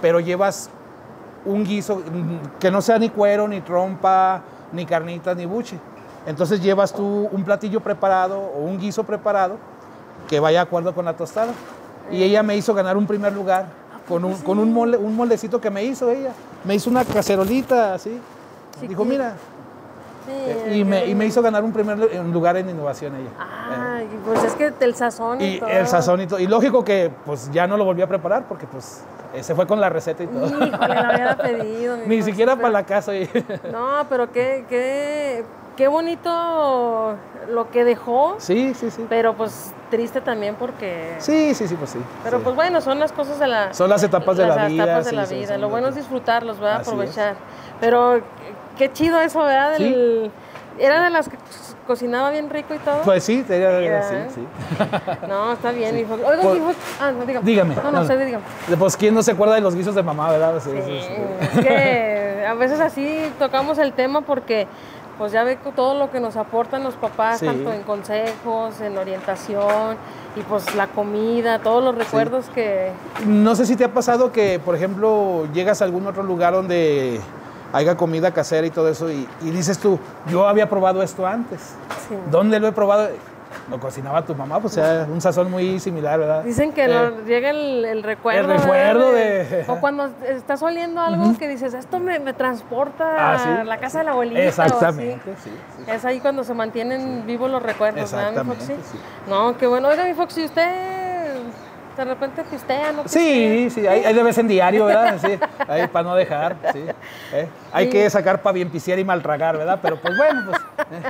pero llevas un guiso que no sea ni cuero, ni trompa, ni carnitas, ni buche. Entonces llevas tú un platillo preparado o un guiso preparado que vaya de acuerdo con la tostada. Y ella me hizo ganar un primer lugar con un moldecito que me hizo ella. Me hizo una cacerolita así. Dijo, mira. Sí, y me hizo ganar un primer lugar en innovación ella. Pues es que el sazón y todo. El sazón y todo. Y lógico que pues ya no lo volví a preparar porque pues se fue con la receta y todo. Híjole, lo hubiera pedido. Ni siquiera para la casa. No, pero qué bonito lo que dejó. Sí. Pero pues triste también porque... Sí, pues sí. Pero sí. Pues bueno, son las cosas de la... Son las etapas de la vida. Las etapas de la vida. Lo bueno es disfrutarlos, ¿verdad? Aprovechar. Pero qué chido eso, ¿verdad? Sí. Era de las que cocinaba bien rico y todo. Pues sí, sí. No, está bien, mi Fox. Oiga, mi Fox. No, dígame. No sé, dígame. Pues quién no se acuerda de los guisos de mamá, ¿verdad? Sí. Es que a veces así tocamos el tema porque pues ya ve todo lo que nos aportan los papás, tanto en consejos, en orientación y pues la comida, todos los recuerdos que... No sé si te ha pasado que, por ejemplo, llegas a algún otro lugar donde haya comida casera y todo eso y dices tú, yo había probado esto antes. Sí. ¿Dónde lo he probado? Lo cocinaba tu mamá, pues era un sazón muy similar, ¿verdad? Dicen que llega el recuerdo. El recuerdo de... O cuando estás oliendo algo que dices, esto me transporta a la casa de la abuelita. Exactamente, sí. Es ahí cuando se mantienen vivos los recuerdos, ¿verdad, mi Foxy? Sí. No, qué bueno. Oiga, mi Foxy, ¿usted de repente pistea, no pistea? Sí, hay de vez en diario, ¿verdad? Sí, ahí para no dejar, sí. Hay que sacar para bien pistear y mal tragar, ¿verdad? Pero pues bueno, pues...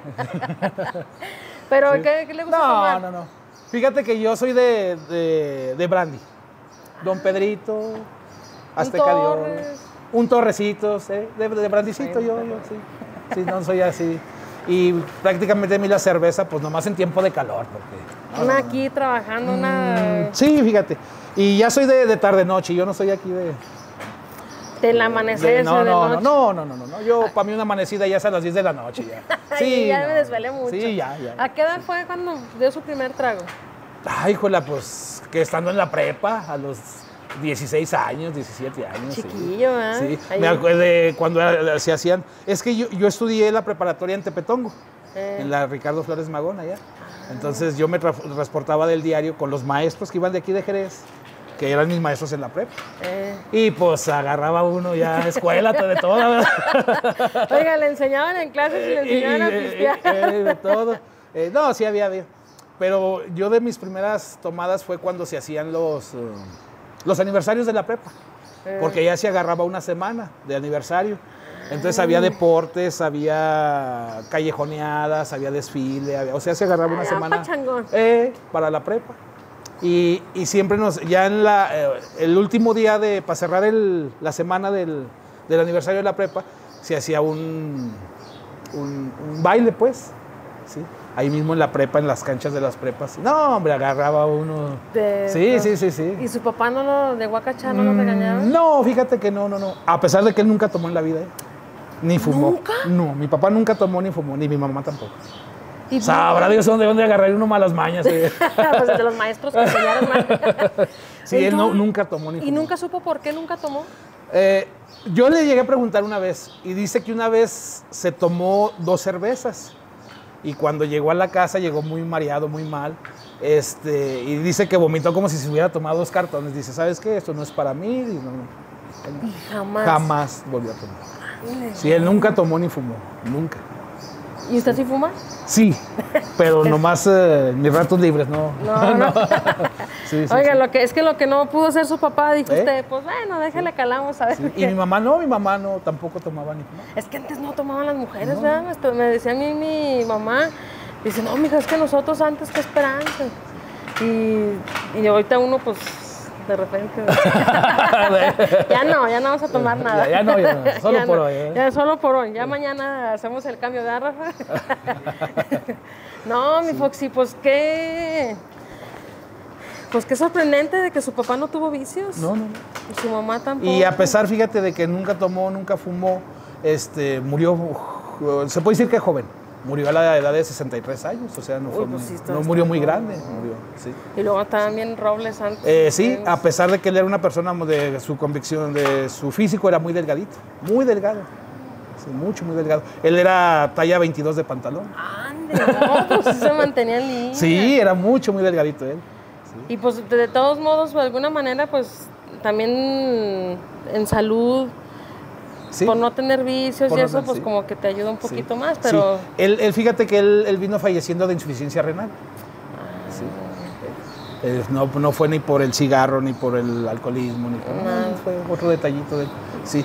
¿Pero ¿qué le gusta tomar? No. Fíjate que yo soy de brandy. Don Pedrito, Azteca de Oro. Un Torrecito, ¿sí? De brandycito yo, sí. Sí, no soy así. Y prácticamente a mí la cerveza, pues nomás en tiempo de calor. Porque, aquí trabajando, Sí, fíjate. Y ya soy de tarde-noche, yo no soy aquí de... Del amanecer, no. Yo, para mí, una amanecida ya es a las 10 de la noche. Ya. Sí, ya me desvelé mucho. Sí, ya. ¿A qué edad fue cuando dio su primer trago? Ay, híjola, pues que estando en la prepa, a los 16 años, 17 años. Chiquillo, ¿eh? Sí, me acuerdo de cuando se hacían... Es que yo estudié la preparatoria en Tepetongo, en la Ricardo Flores Magón, allá. Entonces yo me transportaba del diario con los maestros que iban de aquí de Jerez, que eran mis maestros en la prepa. Y pues agarraba uno ya escuela, de toda, ¿verdad? Oiga, le enseñaban en clases y le enseñaban a pistear. De todo. No, sí había. Pero yo de mis primeras tomadas fue cuando se hacían los aniversarios de la prepa. Porque ya se agarraba una semana de aniversario. Entonces había deportes, había callejoneadas, había desfile, o sea, se agarraba una semana para la prepa. Y siempre ya en el último día para cerrar la semana del aniversario de la prepa, se hacía un baile, pues, ¿sí? Ahí mismo en la prepa, en las canchas de las prepas. No, hombre, agarraba uno. Sí. ¿Y su papá de Huacachá no lo regañaba? No, fíjate que no. A pesar de que él nunca tomó en la vida, ni fumó. ¿Nunca? No, mi papá nunca tomó ni fumó, ni mi mamá tampoco. Sabrá Dios dónde agarrar uno malas mañas. Pues de los maestros que enseñaron mal. Sí, él nunca tomó ni fumó. ¿Y nunca supo por qué nunca tomó? Yo le llegué a preguntar una vez y dice que una vez se tomó 2 cervezas y cuando llegó a la casa llegó muy mareado, muy mal. Y dice que vomitó como si se hubiera tomado 2 cartones. Dice, ¿sabes qué? Esto no es para mí. Y jamás volvió a tomar. Sí, él nunca tomó ni fumó, nunca. ¿Y usted sí fuma? Sí, pero nomás mis ratos libres, no. Sí, Oiga, lo que no pudo hacer su papá, dijo usted, pues bueno, déjale calamos a ver. Sí. Y mi mamá no, tampoco tomaba ni fumaba. Es que antes no tomaban las mujeres, ¿verdad? Me decía a mí mi mamá, dice, no, mija, es que nosotros antes, qué esperanza. Y ahorita uno, pues, de repente, ya no vamos a tomar nada. Ya no, solo por hoy. Ya solo por hoy, ya mañana hacemos el cambio, ¿verdad, Rafa? No, mi Foxy, pues qué sorprendente de que su papá no tuvo vicios. No. Y su mamá tampoco. Y a pesar, fíjate, de que nunca tomó, nunca fumó, murió, se puede decir que joven. Murió a la edad de 63 años, o sea, no, fue pues sí, no murió muy grande, murió, sí. Y luego también Robles antes. Sí, a pesar de que él era una persona de su convicción, de su físico, era muy delgadito, muy delgado. Sí, muy delgado. Él era talla 22 de pantalón. Ande, no, pues sí se mantenía en línea. Sí, era muy delgadito él. Sí. Y pues de todos modos, de alguna manera, pues también en salud, Sí. por no tener vicios Por y no eso, tener- pues sí. como que te ayuda un poquito Sí, más, pero... sí. Él, fíjate que él vino falleciendo de insuficiencia renal. Sí. No fue ni por el cigarro, ni por el alcoholismo, ni por nada. Fue otro detallito de él. Sí.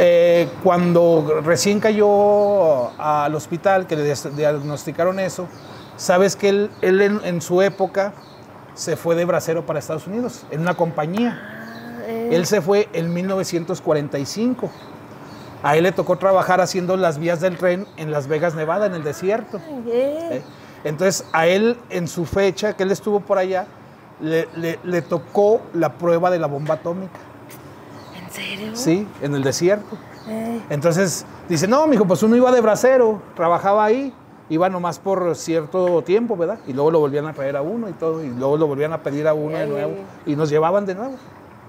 Cuando recién cayó al hospital, que le diagnosticaron eso, sabes que él en su época se fue de bracero para Estados Unidos, en una compañía. Él se fue en 1945. A él le tocó trabajar haciendo las vías del tren en Las Vegas, Nevada, en el desierto. Entonces, a él, en su fecha, que él estuvo por allá, le tocó la prueba de la bomba atómica. ¿En serio? Sí, en el desierto. Entonces, dice, no, mijo, pues uno iba de bracero, trabajaba ahí, iba nomás por cierto tiempo, ¿verdad? Y luego lo volvían a traer a uno y todo, y luego lo volvían a pedir a uno de nuevo, y nos llevaban de nuevo.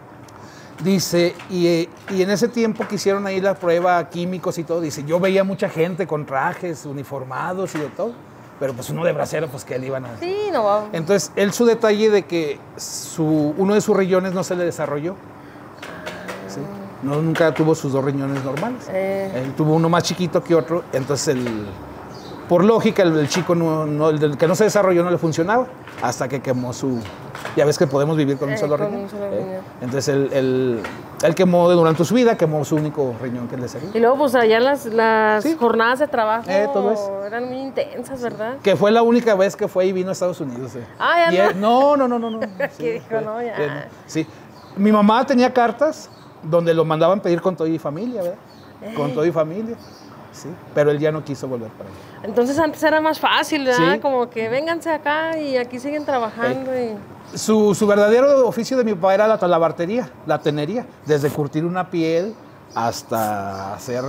Dice, y en ese tiempo que hicieron ahí la prueba, químicos y todo, dice, yo veía mucha gente con trajes, uniformados y de todo, pero pues uno de bracero, pues que le iban a... Sí, no va. Entonces, él su detalle de que uno de sus riñones no se le desarrolló. ¿Sí? No, nunca tuvo sus dos riñones normales. Él tuvo uno más chiquito que otro, entonces por lógica el chico el que no se desarrolló no le funcionaba hasta que quemó su... Ya ves que podemos vivir con un solo riñón. Entonces él quemó durante su vida, quemó su único riñón que le servía. Y luego pues allá las Sí. jornadas de trabajo todo eso. eran muy intensas, ¿verdad? Que fue la única vez que fue y vino a Estados Unidos. Ah, ya No. ¿Qué dijo? No, ya. Sí. Mi mamá tenía cartas donde lo mandaban pedir con todo y familia, ¿verdad? Con todo y familia. Sí. Pero él ya no quiso volver para allá. Entonces antes era más fácil, ¿verdad? Sí. Como que vénganse acá y aquí siguen trabajando. Su verdadero oficio de mi papá era la talabartería, la tenería, desde curtir una piel hasta hacer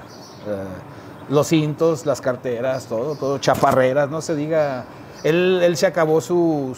los cintos, las carteras, todo, chaparreras, no se diga. Él se acabó su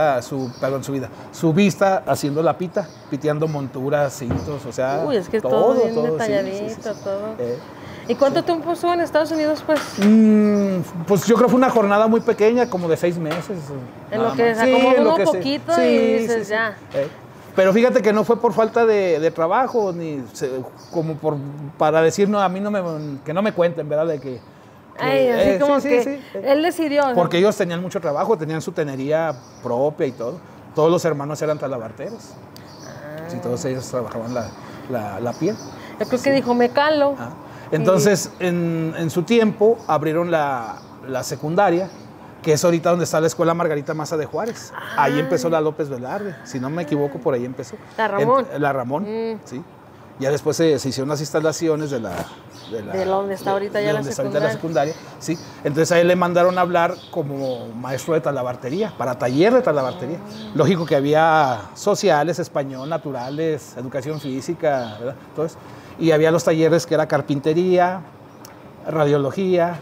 vista haciendo la pita, piteando monturas, cintos, o sea. Uy, es que todo bien sí, detalladito, sí. todo. ¿Y cuánto tiempo estuvo en Estados Unidos, pues? Pues yo creo que fue una jornada muy pequeña, como de 6 meses. En lo que se acomoda un poquito y dices ya. Pero fíjate que no fue por falta de trabajo, como para decir, no, a mí que no me cuenten, ¿verdad? De que así como que él decidió. Porque ellos tenían mucho trabajo, tenían su tenería propia y todo. Todos los hermanos eran talabarteros. Sí, todos ellos trabajaban la piel. Yo creo que dijo, me calo. Entonces, en su tiempo, abrieron la secundaria, que es ahorita donde está la Escuela Margarita Maza de Juárez. Ahí empezó la López Velarde, si no me equivoco, por ahí empezó. La Ramón. La Ramón, sí. Ya después se hicieron las instalaciones de donde está ahorita ya la secundaria. Sí. Entonces a él le mandaron a hablar como maestro de talabartería, para taller de talabartería. Lógico que había sociales, español, naturales, educación física, ¿verdad? Todo eso. Y había los talleres que era carpintería, radiología,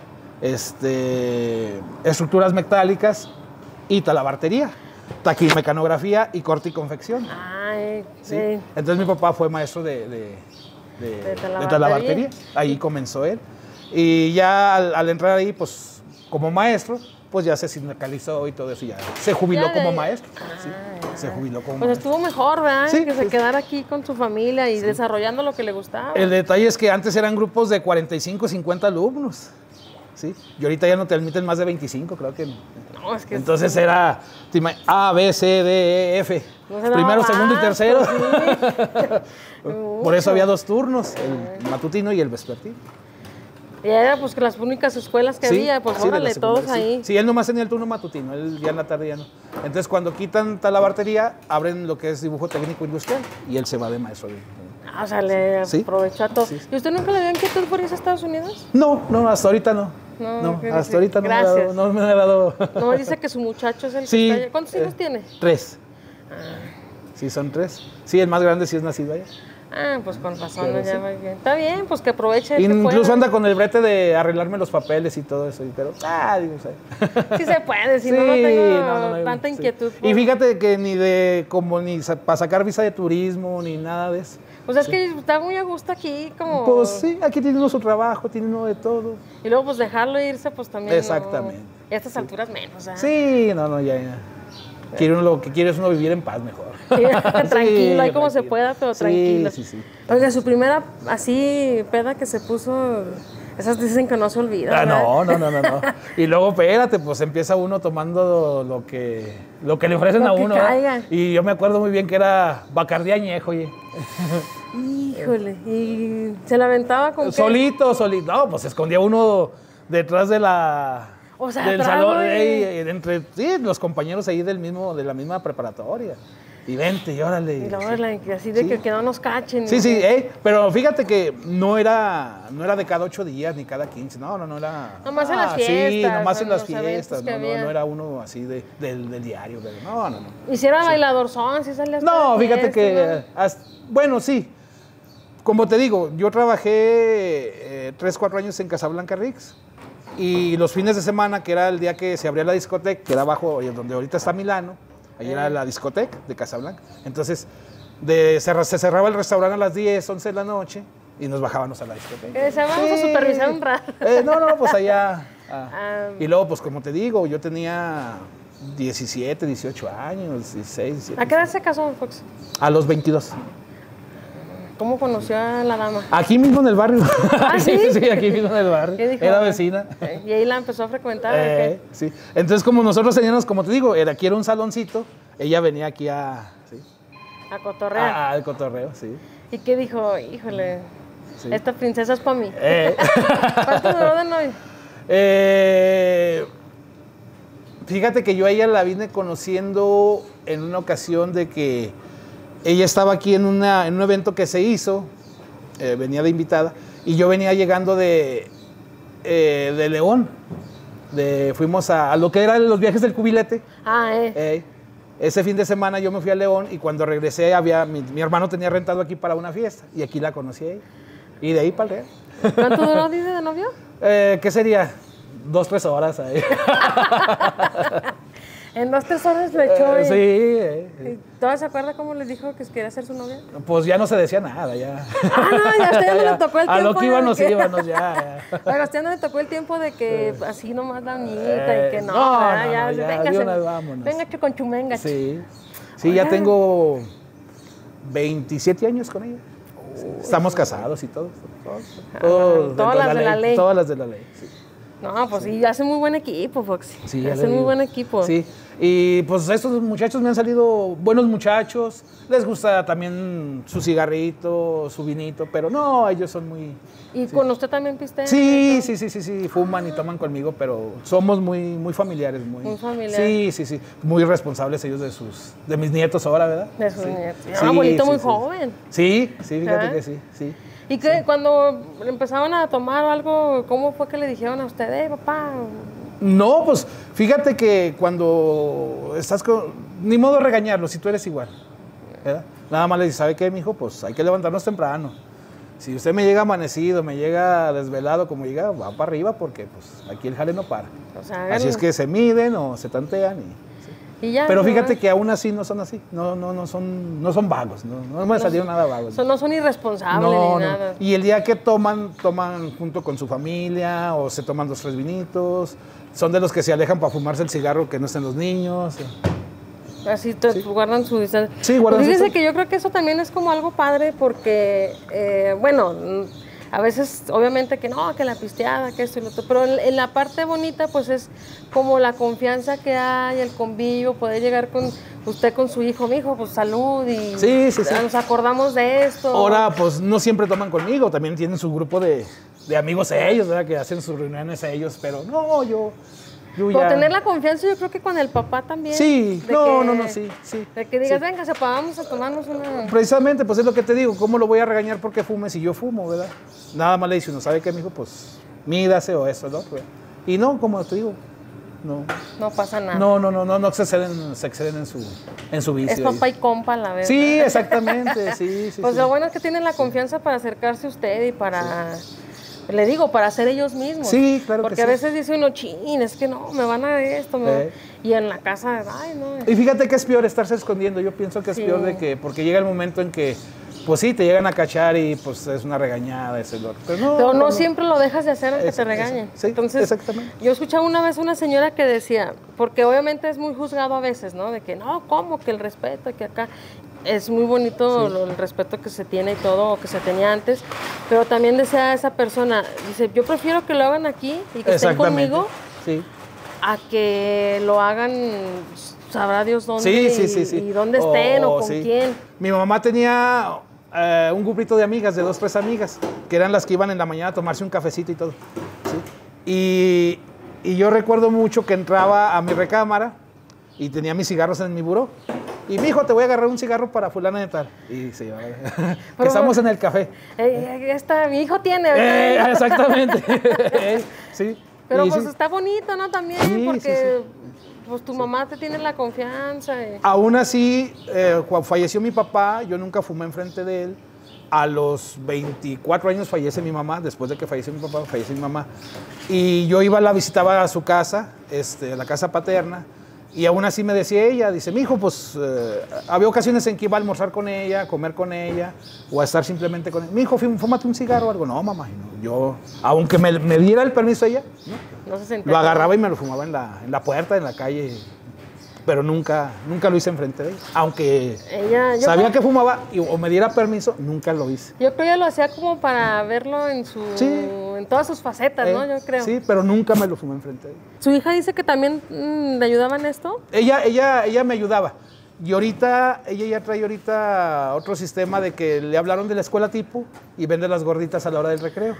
estructuras metálicas y talabartería, taquimecanografía y corte y confección. Sí. Entonces mi papá fue maestro de talabartería. Ahí comenzó él. Y ya al entrar ahí, pues como maestro, pues ya se sindicalizó y todo eso. Ya se jubiló como maestro. Sí, se jubiló como pues maestro. estuvo mejor, ¿verdad? Sí, que se quedara aquí con su familia y desarrollando lo que le gustaba. El detalle es que antes eran grupos de 45, 50 alumnos. ¿Sí? Y ahorita ya no te admiten más de 25, creo que. No, es que entonces era A, B, C, D, E, F. Primero, segundo y tercero. Sí. Por eso había 2 turnos, el matutino y el vespertino. Y era pues que las únicas escuelas que había, pues órale, todos ahí. Sí, él nomás tenía el turno matutino, él ya en la tarde ya no. Entonces cuando quitan talabartería, abren lo que es dibujo técnico industrial y él se va de maestro. O sea, le aprovechó a todo. Sí. ¿Y usted nunca le dio inquietud por irse a Estados Unidos? No, hasta ahorita no. No, hasta ahorita gracias. no me ha dado. No, dice que su muchacho es el Sí, que está allá. ¿Cuántos hijos tiene? 3. Sí, son 3. Sí, el más grande sí es nacido allá. Ah, pues con razón, Pero ya sí. va bien. Está bien, pues que aproveche. Incluso anda con el brete de arreglarme los papeles y todo eso, pero, digo, Sí se puede, si sí, no tengo no, tanta sí. inquietud. Y fíjate que ni para sacar visa de turismo, ni nada de eso. Pues es que está muy a gusto aquí, como... Pues sí, aquí tiene uno su trabajo, tiene uno de todo. Y luego pues dejarlo irse, pues también Exactamente. no... Y a estas alturas menos, ¿eh? Sí, ya. Quiere uno, lo que quiere es uno vivir en paz mejor. Sí, tranquilo, ahí como se tranquilo. pueda, pero Sí, tranquilo. sí. Oiga, su primera así peda que se puso, esas dicen que no se olvidan, ¿verdad? No. Y luego, espérate, pues empieza uno tomando lo que le ofrecen Lo a que uno. caiga. Y yo me acuerdo muy bien que era Bacardí añejo, oye. Híjole, y se la aventaba con qué? Solito. No, pues se escondía uno detrás de O sea, del atrás, salón, güey. entre los compañeros ahí de la misma preparatoria. Y vente, y órale. Y luego Sí. así de Sí. que no nos cachen. Sí, pero fíjate que no era de cada 8 días ni cada 15, no, era... Nomás en las Sí, fiestas, nomás en en las los eventos fiestas, que había. no era uno así del diario, pero no. Y si era bailador son, si salía hasta No, de fíjate fiesta, que, bueno, sí, como te digo, yo trabajé 3, 4 años en Casablanca Rix, y los fines de semana, que era el día que se abría la discoteca, que era abajo, donde ahorita está Milano, ahí era la discoteca de Casablanca. Entonces, se cerraba el restaurante a las 10, 11 de la noche y nos bajábamos a la discoteca. Que decía, vamos a supervisar un rato. Pues allá. Ah. Y luego, pues como te digo, yo tenía 17, 18 años, 16, 17. ¿A qué edad se casó, Fox? A los 22. ¿Cómo conoció a la dama? Aquí mismo en el barrio. ¿Ah, sí? Sí, aquí mismo en el barrio. ¿Qué dijo? Era vecina. ¿Y ahí la empezó a frecuentar? ¿o qué? Sí. Entonces, como nosotros teníamos, como te digo, aquí era un saloncito, ella venía aquí a A cotorrear. al cotorreo, sí. ¿Y qué dijo? Híjole, Sí. esta princesa es para mí. ¿Cuánto duró de novio? Fíjate que yo a ella la vine conociendo en una ocasión de que ella estaba aquí en un evento que se hizo, venía de invitada, y yo venía llegando de León. Fuimos a lo que eran los viajes del cubilete. Ese fin de semana yo me fui a León y cuando regresé mi hermano tenía rentado aquí para una fiesta y aquí la conocí a ella. Y de ahí para el Real. ¿Cuánto duró, dice, de novio? ¿Qué sería? 2, 3 horas ahí. En 2, 3 horas le echó. Sí. ¿Y ¿Toda se acuerda cómo le dijo que quería ser su novia? Pues ya no se decía nada, ya. Ya a usted no le tocó el tiempo. A lo que íbamos, de que- íbamos ya. Oiga, a usted no le tocó el tiempo de que así nomás la niñita y que no. No, ¿verdad? no, ya, ya, véngase, de una vez vámonos. venga con chumenga. Sí, ya tengo 27 años con ella. Estamos casados y todo. Todas las de la ley. Todas las de la ley, sí. No, pues sí, hacen muy buen equipo, Foxy. Sí, ya le hacen muy digo. buen equipo. Sí, y pues estos muchachos me han salido buenos muchachos. Les gusta también su cigarrito, su vinito, pero no, ellos son muy... ¿Y con usted también pistean? Sí, fuman y toman conmigo, pero somos muy familiares. Muy familiares. Sí, muy responsables ellos de mis nietos ahora, ¿verdad? De sus Sí. nietos. Sí, Un abuelito sí, muy sí. joven. Sí, fíjate ¿Ah? que sí. ¿Y que cuando empezaban a tomar algo, cómo fue que le dijeron a usted, papá? No, pues fíjate que cuando estás con... Ni modo de regañarlo, si tú eres igual, ¿verdad? Nada más le dices, ¿sabe qué, mijo? Pues hay que levantarnos temprano. Si usted me llega amanecido, me llega desvelado, como llega, va para arriba porque pues aquí el jale no para. O sea, Así es que se miden o se tantean y ya. Pero ¿no? fíjate que aún así no son así, no son vagos, no me salieron nada vagos. No son irresponsables ni nada. Y el día que toman junto con su familia o se toman 2, 3 vinitos. Son de los que se alejan para fumarse el cigarro que no estén los niños. Así guardan su distancia. Sí, guardan Pues su fíjese distancia. que yo creo que eso también es como algo padre porque, a veces obviamente que no, que la pisteada, que esto y lo otro, pero en la parte bonita pues es como la confianza que hay, el convivio, poder llegar con usted con su hijo, mi hijo, pues salud y Sí. nos acordamos de esto. Ahora, pues no siempre toman conmigo, también tienen su grupo de amigos ellos, ¿verdad? Que hacen sus reuniones ellos, pero no, yo Pero ya... tener la confianza yo creo que con el papá también. Sí, sí. De que digas, Sí. venga, vamos a tomarnos una... Precisamente, pues es lo que te digo, ¿cómo lo voy a regañar porque fume si yo fumo, verdad? Nada más le dice uno, ¿sabe qué, mijo? Pues mídase o eso, ¿no? Y no, como te digo, no. No pasa nada. No se exceden en su vicio. Es papá y compa a la vez. Sí, ¿no? exactamente, sí. Pues lo bueno es que tienen la confianza para acercarse a usted y para, le digo, para ser ellos mismos. Sí, claro que sí. Porque a veces dice uno, chin, es que no, me van a esto, y en la casa, ay, no. Y fíjate que es peor estarse escondiendo, yo pienso que es peor porque llega el momento en que, pues sí, te llegan a cachar y pues es una regañada, es el otro. Pero no siempre lo dejas de hacer aunque te regañen. Sí, entonces, exactamente. Yo escuchaba una vez una señora que decía, porque obviamente es muy juzgado a veces, ¿no? De que no, ¿cómo? Que el respeto, que acá. Es muy bonito el respeto que se tiene y todo, o que se tenía antes, pero también decía esa persona, dice, yo prefiero que lo hagan aquí y que estén conmigo a que lo hagan, sabrá Dios dónde y dónde estén o con quién. Mi mamá tenía un grupito de amigas, de 2, 3 amigas, que eran las que iban en la mañana a tomarse un cafecito y todo. ¿Sí? Y yo recuerdo mucho que entraba a mi recámara y tenía mis cigarros en mi buró. Y mi hijo, te voy a agarrar un cigarro para fulana de tal. Y se llevaba. Que estamos en el café. Mi hijo tiene. Exactamente. Sí. Pero pues está bonito, ¿no? También, porque pues tu mamá te tiene la confianza. Aún así, cuando falleció mi papá, yo nunca fumé enfrente de él. A los 24 años fallece mi mamá. Después de que falleció mi papá, fallece mi mamá. Y yo visitaba a su casa, la casa paterna. Y aún así me decía ella, dice, mi hijo, pues había ocasiones en que iba a almorzar con ella, a comer con ella, o a estar simplemente con ella. Mi hijo, fúmate un cigarro o algo. No, mamá, no. Yo, aunque me diera el permiso ella, no se sentía lo agarraba y me lo fumaba en la puerta, en la calle. Pero nunca lo hice enfrente de ella. Aunque sabía que fumaba o me diera permiso, nunca lo hice. Yo creo que ella lo hacía como para verlo en todas sus facetas, ¿no? Yo creo. Sí, pero nunca me lo fumé enfrente de ella. ¿Su hija dice que también le ayudaba en esto? Ella me ayudaba. Y ella ya trae otro sistema de que le hablaron de la escuela tipo y vende las gorditas a la hora del recreo.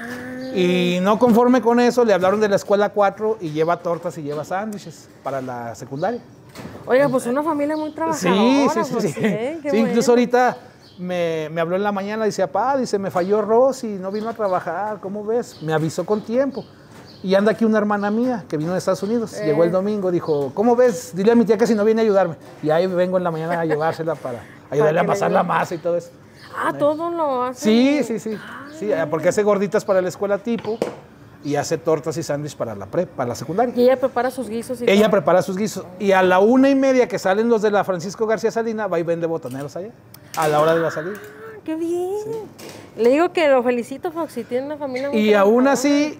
Y no conforme con eso, le hablaron de la escuela 4 y lleva tortas y lleva sándwiches para la secundaria. Oiga, pues una familia muy trabajadora. Sí. Incluso ahorita me habló en la mañana, dice, papá, me falló Rosy, no vino a trabajar, ¿cómo ves? Me avisó con tiempo. Y anda aquí una hermana mía que vino de Estados Unidos, llegó el domingo, dijo, ¿cómo ves? Dile a mi tía que si no viene a ayudarme. Y ahí vengo en la mañana a llevársela para ayudarle a amasar la masa y todo eso. Todo lo hace. Sí, porque hace gorditas para la escuela tipo y hace tortas y sándwiches para la secundaria. Y ella prepara sus guisos. Ella prepara sus guisos. Y a la 1:30 que salen los de la Francisco García Salina, va y vende botaneros allá, a la hora de la salida. ¡Qué bien! Le digo que lo felicito, Foxy, tiene una familia muy trabajadora. Aún así,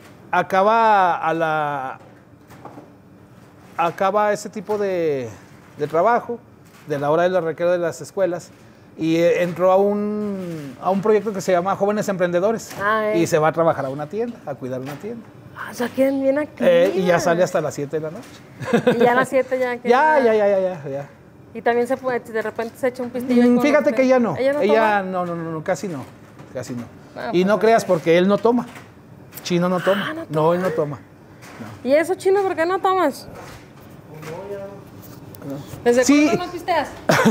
acaba ese tipo de trabajo, de la hora del recreo de las escuelas, y entró a un proyecto que se llama Jóvenes Emprendedores. Y se va a trabajar a una tienda, a cuidar una tienda. O sea, quedan bien aquí. Y ya sale hasta las 7 de la noche. Y ya a las 7 ya. Ya. Y también se puede, de repente se echa un pistillo. Fíjate que ella no. ¿Ella no, casi no. Y no creas, porque él no toma. Chino no toma. No, él no toma. No. ¿Y eso, Chino, por qué no tomas? ¿Desde cuándo no pisteas?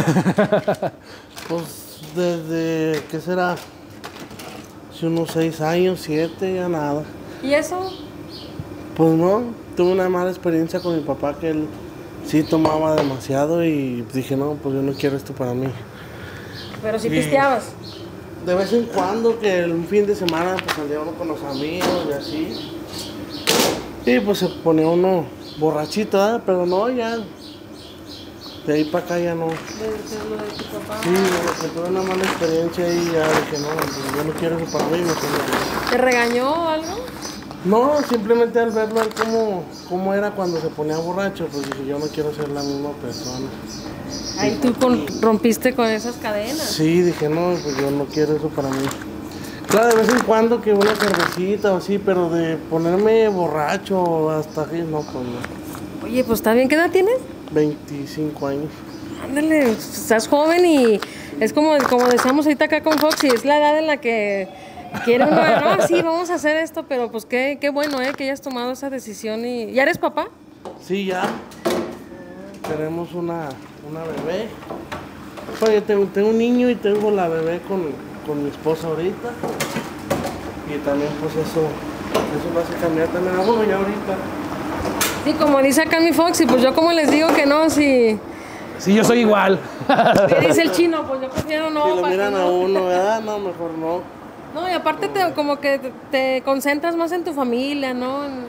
Pues desde, ¿qué será? Hace unos 6 años, 7, ya nada. ¿Y eso? Pues no, tuve una mala experiencia con mi papá, que él sí tomaba demasiado y dije, no, pues yo no quiero esto para mí. ¿Pero si pisteabas? De vez en cuando, que un fin de semana pues salía uno con los amigos y así. Y pues se ponía uno borrachito, ¿eh? Pero no, ya. De ahí para acá ya no. Sí, porque tuve una mala experiencia y ya dije, no, pues yo no quiero eso para mí. ¿Te regañó o algo? No, simplemente al verlo cómo era cuando se ponía borracho, pues dije, yo no quiero ser la misma persona. Ahí tú rompiste con esas cadenas. Sí, dije, no, pues yo no quiero eso para mí. Claro, de vez en cuando que una cervecita o así, pero de ponerme borracho hasta aquí, no, pues no. Oye, pues está bien, ¿qué edad tienes? 25 años. Ándale, estás joven y es como decíamos ahorita acá con Foxy, es la edad en la que quiere uno, no, sí, vamos a hacer esto, pero pues qué bueno, que hayas tomado esa decisión. Y ¿ya eres papá? Sí, ya. Tenemos una bebé. Pues yo tengo un niño y tengo la bebé con mi esposa ahorita. Y también pues eso me hace cambiar también. Bueno, ya ahorita Sí, como dice acá mi Foxy, pues yo como les digo que no, si... Sí, yo soy igual. ¿Qué dice el chino? Pues yo prefiero no. Si lo para miran que a no. uno, ¿verdad? No, mejor no. No, y aparte como que te concentras más en tu familia, ¿no? En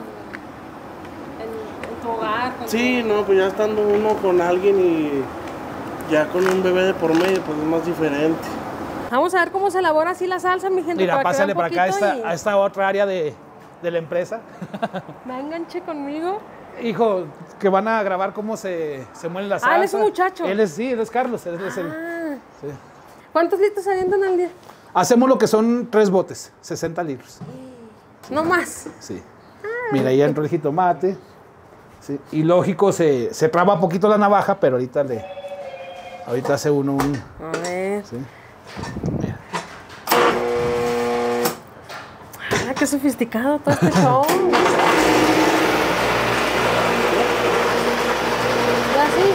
tu hogar. Sí, no, pues ya estando uno con alguien y ya con un bebé de por medio, pues es más diferente. Vamos a ver cómo se elabora así la salsa, mi gente. Mira, para que pásale vean para acá poquito a esta otra área de la empresa. Me enganché conmigo. Hijo, que van a grabar cómo se muele la salsa. Él es un muchacho. Él es Carlos. Él es el, sí. ¿Cuántos litros se avientan al día? Hacemos lo que son 3 botes, 60 litros. No más. Sí. Mira, ahí entró el jitomate. Sí. Y lógico, se traba poquito la navaja, pero ahorita hace uno un... A ver. Sí. Mira. Ah, qué sofisticado todo este show. ¿Y así?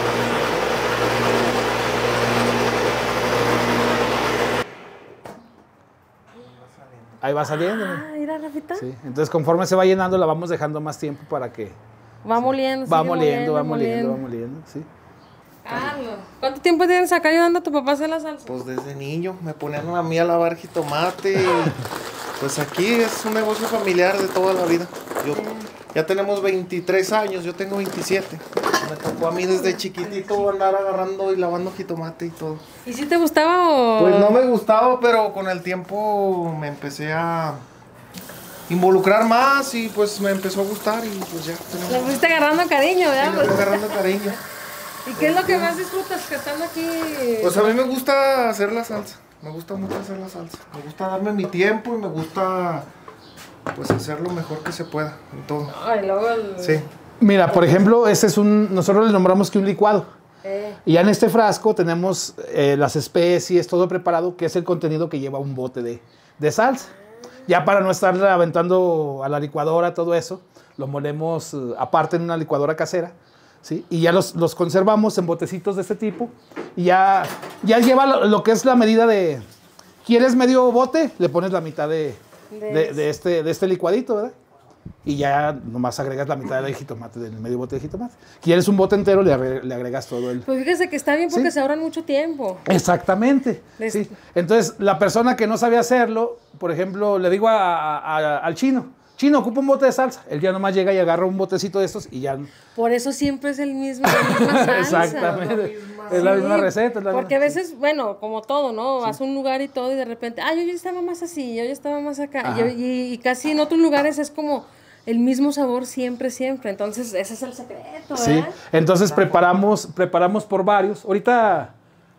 Ahí va saliendo. Ah, mira, Rafita. Sí. Entonces, conforme se va llenando, la vamos dejando más tiempo para que... Va moliendo. Va sigue moliendo, sí. Carlos, ¿cuánto tiempo tienes acá ayudando a tu papá a hacer la salsa? Pues desde niño me ponían a mí a lavar jitomate. Pues aquí es un negocio familiar de toda la vida. Ya tenemos 23 años, yo tengo 27. Me tocó a mí desde chiquitito andar agarrando y lavando jitomate y todo. ¿Y si te gustaba o...? Pues no me gustaba, pero con el tiempo me empecé a involucrar más y pues me empezó a gustar y pues ya Le fuiste agarrando cariño, sí, ¿verdad? le fui agarrando cariño. ¿Y qué es lo que más disfrutas que estando aquí? Pues a mí me gusta hacer la salsa. Me gusta mucho hacer la salsa. Me gusta darme mi tiempo y me gusta pues hacer lo mejor que se pueda en todo. Ay, luego el... Sí. Mira, por ejemplo, nosotros le nombramos que un licuado. Y ya en este frasco tenemos las especies, todo preparado, que es el contenido que lleva un bote de salsa. Ya para no estar aventando a la licuadora todo eso, lo molemos aparte en una licuadora casera. ¿Sí? Y ya los conservamos en botecitos de este tipo. Y ya lleva lo que es la medida de... ¿Quieres medio bote? Le pones la mitad de este licuadito, ¿verdad? Y ya nomás agregas la mitad del jitomate, del medio bote de jitomate. ¿Quieres un bote entero? Le agregas todo el... Pues fíjese que está bien porque Sí. se ahorran mucho tiempo. Exactamente. Sí. Entonces, la persona que no sabe hacerlo, por ejemplo, le digo al chino, chino, ocupa un bote de salsa. Él ya nomás llega y agarra un botecito de estos y ya... Por eso siempre es la misma salsa. Exactamente. Es la misma receta. Porque a veces, bueno, como todo, ¿no? Vas a un lugar y todo y de repente, yo ya estaba más así, yo ya estaba más acá. Y casi en otros lugares es como el mismo sabor siempre. Entonces, ese es el secreto, Sí. ¿verdad? Entonces preparamos por varios. Ahorita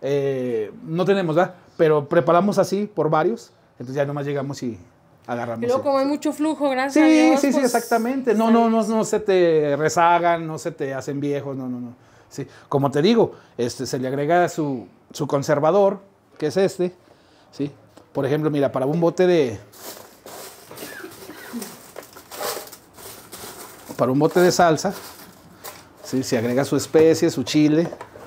no tenemos, ¿verdad? Pero preparamos así por varios. Entonces ya nomás llegamos y agarramos. Y luego como hay mucho flujo, gracias a Sí, Dios. sí, pues, exactamente. No se te rezagan, no se te hacen viejos, no. Sí. Como te digo, se le agrega su conservador, que es este. ¿Sí? Por ejemplo, mira, para un bote de... Para un bote de salsa, ¿sí? Se agrega su especie, su chile.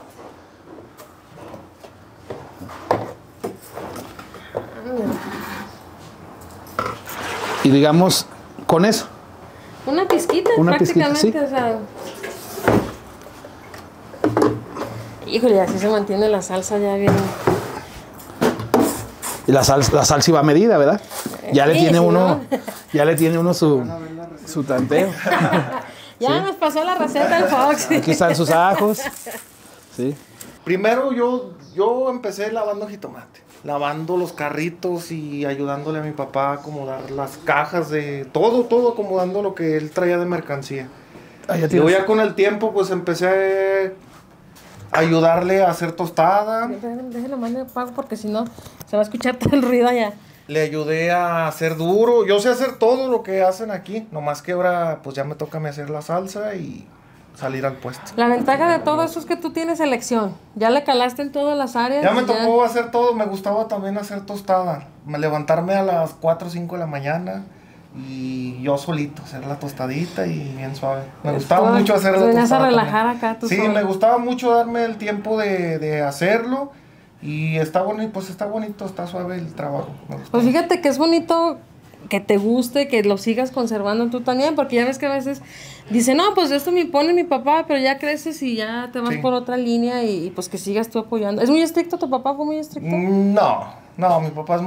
Y digamos, con eso. Una pizquita, Una pizquita, prácticamente, sí. o sea. Híjole, así se mantiene la salsa ya bien. Y la salsa iba a medida, ¿verdad? Ya le Sí, tiene sí, uno, ¿no? ya le tiene uno su tanteo. Ya nos pasó la receta el Fox. Aquí están sus ajos. Sí. Primero yo empecé lavando jitomate, lavando los carritos y ayudándole a mi papá a acomodar las cajas de todo acomodando lo que él traía de mercancía. Ah, ya Y luego tienes. ya con el tiempo pues empecé a ayudarle a hacer tostada, Déjenlo más de pago porque si no se va a escuchar todo el ruido allá. le ayudé a hacer duro, yo sé hacer todo lo que hacen aquí, nomás que ahora pues ya me toca a mí hacer la salsa y salir al puesto. La ventaja de todo eso es que tú tienes elección. Ya le calaste en todas las áreas. Ya me y tocó hacer todo, me gustaba también hacer tostada, levantarme a las 4 o 5 de la mañana y yo solito hacer la tostadita y bien suave. Me gustaba mucho hacer la Te venías a tostada relajar también. acá tú Sí, solo. me gustaba mucho darme el tiempo de hacerlo y está bonito, pues está bonito, está suave el trabajo. Me gustó. Pues fíjate que es bonito que te guste, que lo sigas conservando tú también, porque ya ves que a veces dicen, no, pues esto me pone mi papá, pero ya creces y ya te vas Sí. por otra línea y pues que sigas tú apoyando. ¿Es muy estricto tu papá? ¿Fue muy estricto? No, mi papá es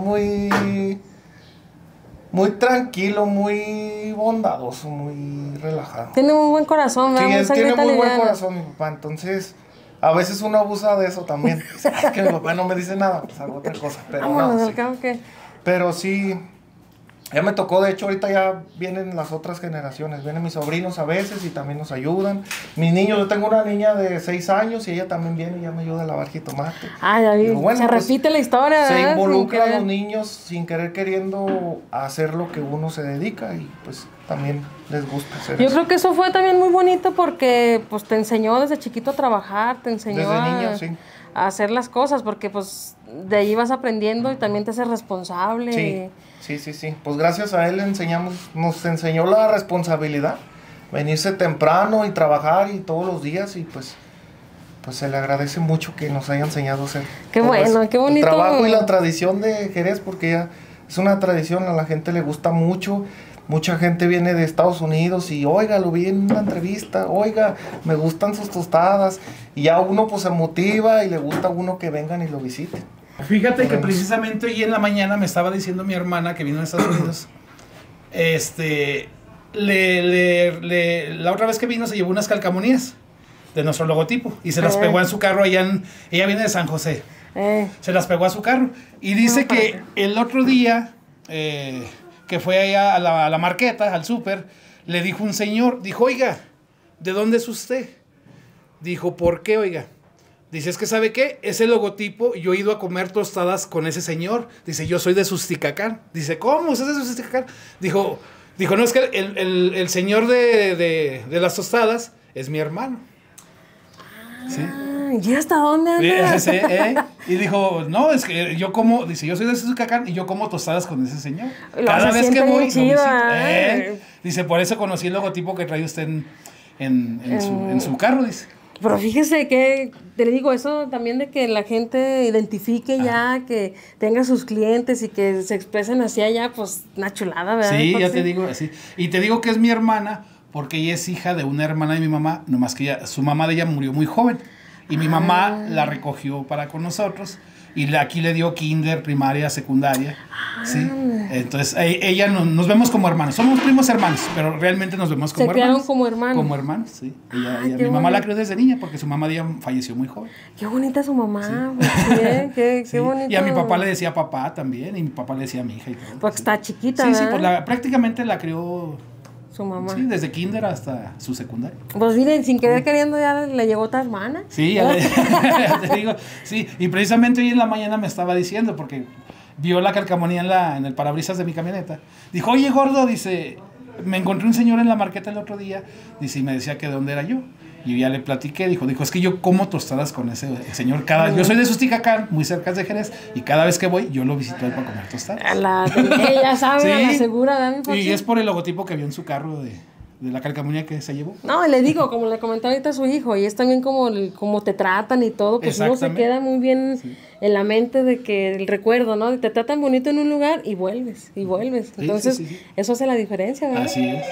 muy tranquilo, muy bondadoso, muy relajado. Tiene un buen corazón, ¿verdad? Sí, Muy él tiene sangrita muy buen liviana. corazón mi papá, entonces a veces uno abusa de eso también. Es que mi papá no me dice nada, pues hago otra cosa, pero Vámonos, no, al sí. cabo que... Pero sí, ya me tocó, de hecho ahorita ya vienen las otras generaciones, vienen mis sobrinos a veces y también nos ayudan. Mis niños, yo tengo una niña de 6 años y ella también viene y ya me ayuda a lavar jitomate. Ay, David, Pero bueno, se pues, repite la historia, Se ¿verdad? Sin involucran querer. los niños sin querer queriendo a hacer lo que uno se dedica y pues también les gusta hacer Yo eso. creo que eso fue también muy bonito porque pues te enseñó desde chiquito a trabajar, te enseñó Desde a, niño, sí. a hacer las cosas, porque pues de ahí vas aprendiendo y también te haces responsable. Sí. Pues gracias a él nos enseñó la responsabilidad, venirse temprano y trabajar y todos los días y pues se le agradece mucho que nos haya enseñado a hacer Qué todo bueno, eso. qué bonito. El trabajo y la tradición de Jerez, porque ya es una tradición, a la gente le gusta mucho. Mucha gente viene de Estados Unidos y, oiga, lo vi en una entrevista, oiga, me gustan sus tostadas. Y ya uno pues se motiva y le gusta a uno que vengan y lo visiten. Fíjate que precisamente hoy en la mañana me estaba diciendo mi hermana que vino de Estados Unidos. La otra vez que vino se llevó unas calcamonías de nuestro logotipo y se las pegó en su carro ella viene de San José. Se las pegó a su carro y dice que el otro día que fue allá a la marqueta, al súper, le dijo un señor, dijo, oiga, ¿de dónde es usted? Dijo, ¿por qué, oiga? Dice, es que ¿sabe qué? Ese logotipo, yo he ido a comer tostadas con ese señor. Dice, yo soy de Susticacán. Dice, ¿cómo? ¿Usted es de Susticacán? Dijo, no, es que el señor de las tostadas es mi hermano. ¿Sí? ¿Y hasta dónde anda? Sí, y dijo, no, es que yo como, dice, yo soy de Susticacán y yo como tostadas con ese señor. Cada vez que voy, lo visito. Dice, por eso conocí el logotipo que trae usted en su carro, dice. Pero fíjese que, te le digo, eso también de que la gente identifique ya, que tenga sus clientes y que se expresen así allá, pues una chulada, ¿verdad? Sí, Pues, ya te digo, así. Y te digo que es mi hermana porque ella es hija de una hermana de mi mamá, nomás que su mamá de ella murió muy joven. Y mi mamá la recogió para con nosotros y aquí le dio kinder, primaria, secundaria. ¿Sí? Entonces, ella nos vemos como hermanos. Somos primos hermanos, pero realmente nos vemos como hermanos. Se criaron como hermanos. Como hermanos, sí. Mi qué mamá la bonito. crió desde niña porque su mamá de ella falleció muy joven. Qué bonita su mamá, pues, sí, qué Sí. bonito. Y a mi papá le decía papá también, y mi papá le decía a mi hija y todo. Porque Sí. está chiquita, Sí, ¿verdad? pues prácticamente la crió, Su mamá. sí, desde kinder hasta su secundaria. Pues miren, sin querer queriendo ya le llegó otra hermana. Sí, ya te digo, sí, y precisamente hoy en la mañana me estaba diciendo, porque vio la calcamonía en el parabrisas de mi camioneta. Dijo, oye, gordo, dice, me encontré un señor en la marqueta el otro día, dice, y me decía que de dónde era yo. Y ya le platiqué, dijo, es que yo como tostadas con ese señor yo soy de Susticacán, muy cerca de Jerez, y cada vez que voy, yo lo visito a él para comer tostadas. Ella sabe, Sí. a la segura, ¿verdad, mi Y Pochi? es por el logotipo que vio en su carro de la calcamonía que se llevó. No, le digo, como le comentó ahorita a su hijo, y es también como te tratan y todo, pues uno se Exactamente. queda muy bien en la mente de que el recuerdo, ¿no? Te tratan bonito en un lugar y vuelves, y vuelves. Sí, Entonces, sí. eso hace la diferencia, ¿verdad? Así es.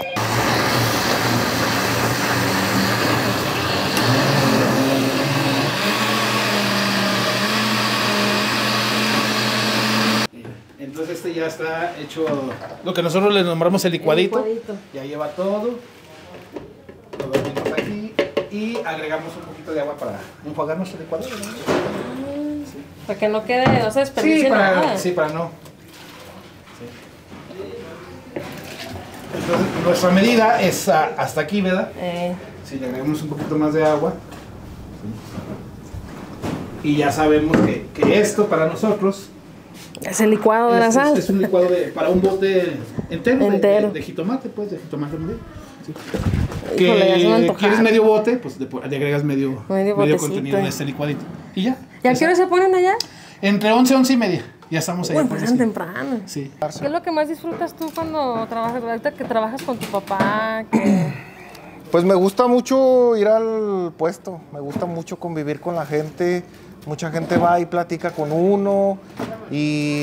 Entonces este ya está hecho lo que nosotros le nombramos el licuadito. Ya lleva todo. Lo venimos aquí y agregamos un poquito de agua para enjuagar nuestro licuador, ¿no? Para que no quede, no se desperdicie nada. Sí, para no. Sí. Entonces, nuestra medida es hasta aquí, ¿verdad? Si le agregamos un poquito más de agua. Sí. Y ya sabemos que esto para nosotros Es el licuado de la sal. es un licuado para un bote entero. Entero. De jitomate, pues, de jitomate molido. Sí. Híjole, ya se me Que antojaron. quieres medio bote, pues le agregas medio botecito. contenido de este licuadito. Y ya. ¿Y a qué hora se ponen allá? Entre 11 y 11 y media. Ya estamos ahí. Uy, pues, empiezan temprano. Sí. ¿Qué es lo que más disfrutas tú cuando trabajas? Ahorita que trabajas con tu papá, que... Pues me gusta mucho ir al puesto, me gusta mucho convivir con la gente. Mucha gente va y platica con uno y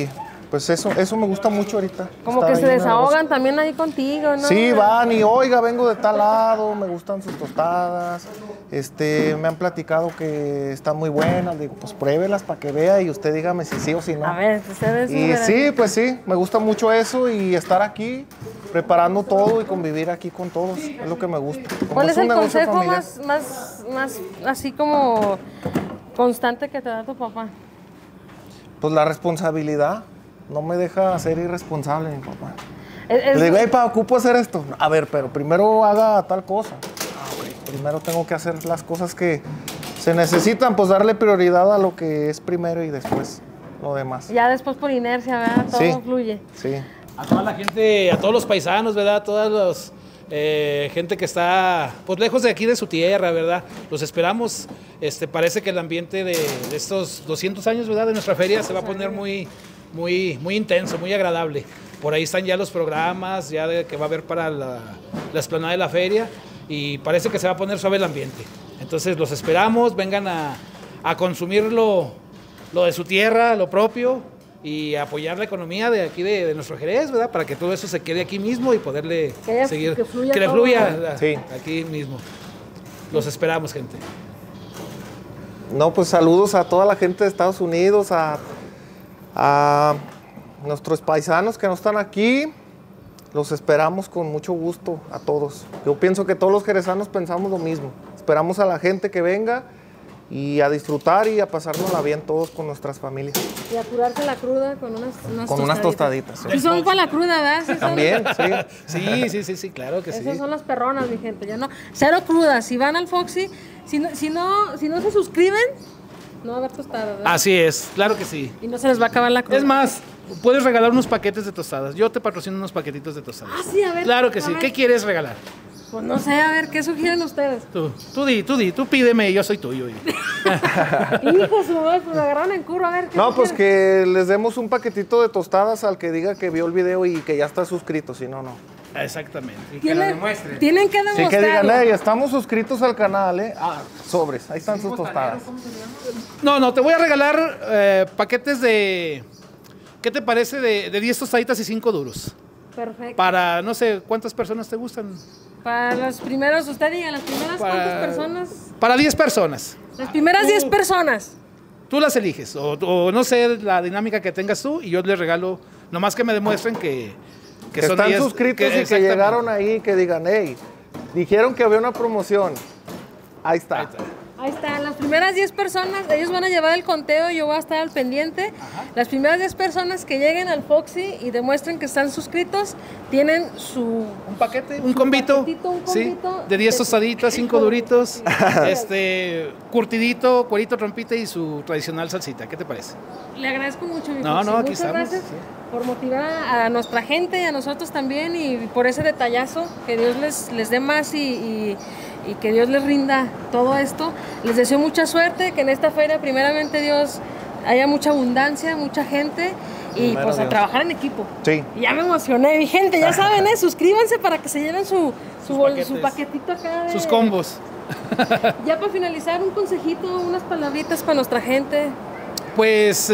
pues eso me gusta mucho ahorita. Como estar que se ahí en el desahogan negocio. también ahí contigo, ¿no? Sí, van y oiga, vengo de tal lado, me gustan sus tostadas. Me han platicado que están muy buenas. Digo, pues pruébelas para que vea y usted dígame si sí o si no. A ver, ustedes... Y sí, pues sí, me gusta mucho eso y estar aquí preparando todo y convivir aquí con todos. Es lo que me gusta. Como ¿Cuál es un el negocio consejo familiar. más así como constante que te da tu papá? Pues la responsabilidad. No me deja ser irresponsable mi papá. Es- Le digo, hey, pa, ocupo hacer esto. A ver, pero primero haga tal cosa. Ok, primero tengo que hacer las cosas que se necesitan, pues darle prioridad a lo que es primero y después lo demás. Ya después por inercia, ¿verdad? Todo Sí. fluye. Sí. A toda la gente, a todos los paisanos, ¿verdad? A todos los gente que está pues lejos de aquí de su tierra, ¿verdad? Los esperamos. Parece que el ambiente de estos 200 años, ¿verdad? De nuestra feria se va a poner muy intenso, muy agradable. Por ahí están ya los programas que va a haber para la explanada de la feria y parece que se va a poner suave el ambiente. Entonces los esperamos, vengan a consumir lo de su tierra, lo propio, y apoyar la economía de aquí de nuestro Jerez, ¿verdad? Para que todo eso se quede aquí mismo y poderle seguir. que fluya le todo. fluya Sí. aquí mismo. Los esperamos, gente. No, pues saludos a toda la gente de Estados Unidos, a nuestros paisanos que no están aquí. Los esperamos con mucho gusto a todos. Yo pienso que todos los jerezanos pensamos lo mismo. Esperamos a la gente que venga y a disfrutar y a pasárnosla bien todos con nuestras familias. Y a curarse la cruda con unas tostaditas. Sí, son para la cruda, ¿verdad? Sí, son- También, sí. Sí, claro que sí. Esas son las perronas, mi gente. Ya no, cero crudas. Si van al Foxy, si no se suscriben, no va a haber tostadas, ¿verdad? Así es, claro que sí. Y no se les va a acabar la cruda. Es más, puedes regalar unos paquetes de tostadas. Yo te patrocino unos paquetitos de tostadas. Ah, sí, a ver. Claro que a sí. ver. ¿Qué quieres regalar? Pues no sé, a ver, ¿qué sugieren ustedes? Tú pídeme, yo soy tuyo. Hijo, su madre, pues me agarraron en curva, a ver. ¿qué No, pues sugieren? que les demos un paquetito de tostadas al que diga que vio el video y que ya está suscrito, si no, no. Exactamente. Tienen que Sí, demostrarlo. que digan, hey, estamos suscritos al canal, sobres, ahí están sus tostadas. No, te voy a regalar paquetes de... ¿Qué te parece de 10 tostaditas y 5 duros? Perfecto. Para, no sé, ¿cuántas personas te gustan? Para los primeros, usted diga, las primeras cuántas personas. Para 10 personas. Las primeras 10 personas. Tú las eliges, o no sé la dinámica que tengas tú, y yo les regalo, nomás que me demuestren que son están 10, suscritos y que exactamente. llegaron ahí, que digan, hey, dijeron que había una promoción. Ahí está. Ahí está, las primeras 10 personas, ellos van a llevar el conteo, yo voy a estar al pendiente. Las primeras 10 personas que lleguen al Foxy y demuestren que están suscritos, tienen su... Un paquete, un combito, paquetito, un ¿sí? combito De 10 tostaditas, 5 duritos, Sí. curtidito, cuerito, trompita y su tradicional salsita. ¿Qué te parece? Le agradezco mucho, mi No, Foxy. no, aquí Muchas estamos, gracias sí. por motivar a nuestra gente y a nosotros también y por ese detallazo, que Dios les dé más y que Dios les rinda todo esto. Les deseo mucha suerte, que en esta feria primeramente Dios haya mucha abundancia, mucha gente y Primero pues a Dios. trabajar en equipo. Sí. Y ya me emocioné, mi gente, ya saben, suscríbanse para que se lleven su paquetes. paquetito acá de... Sus combos. Ya para finalizar, un consejito, unas palabritas para nuestra gente. Pues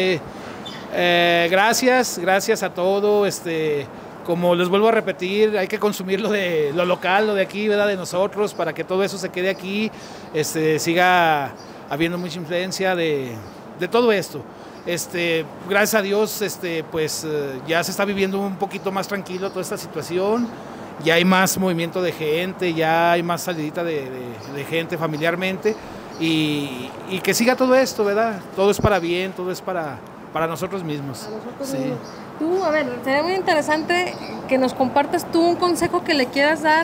gracias a todo. Como les vuelvo a repetir, hay que consumir lo local, lo de aquí, ¿verdad? De nosotros, para que todo eso se quede aquí, siga habiendo mucha influencia de todo esto. Gracias a Dios, ya se está viviendo un poquito más tranquilo toda esta situación. Ya hay más movimiento de gente, ya hay más salidita de gente familiarmente y que siga todo esto, ¿verdad? Todo es para bien, todo es para nosotros mismos. A nosotros Sí. mismos. Tú, a ver, sería muy interesante que nos compartas tú un consejo que le quieras dar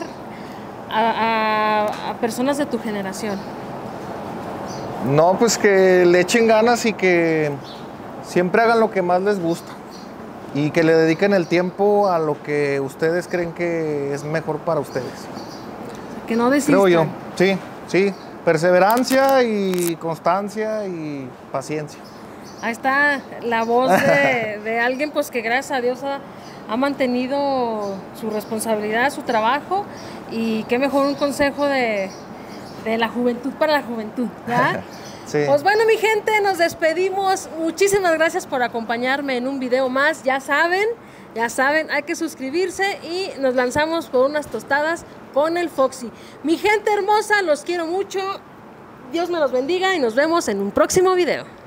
a personas de tu generación. No, pues que le echen ganas y que siempre hagan lo que más les gusta y que le dediquen el tiempo a lo que ustedes creen que es mejor para ustedes. Que no desistan. Creo yo. Sí. Perseverancia y constancia y paciencia. Ahí está la voz de alguien pues que gracias a Dios ha mantenido su responsabilidad, su trabajo y qué mejor un consejo de la juventud para la juventud, ¿verdad? Sí. Pues bueno, mi gente, nos despedimos. Muchísimas gracias por acompañarme en un video más. Ya saben, hay que suscribirse y nos lanzamos por unas tostadas con el Foxy. Mi gente hermosa, los quiero mucho. Dios me los bendiga y nos vemos en un próximo video.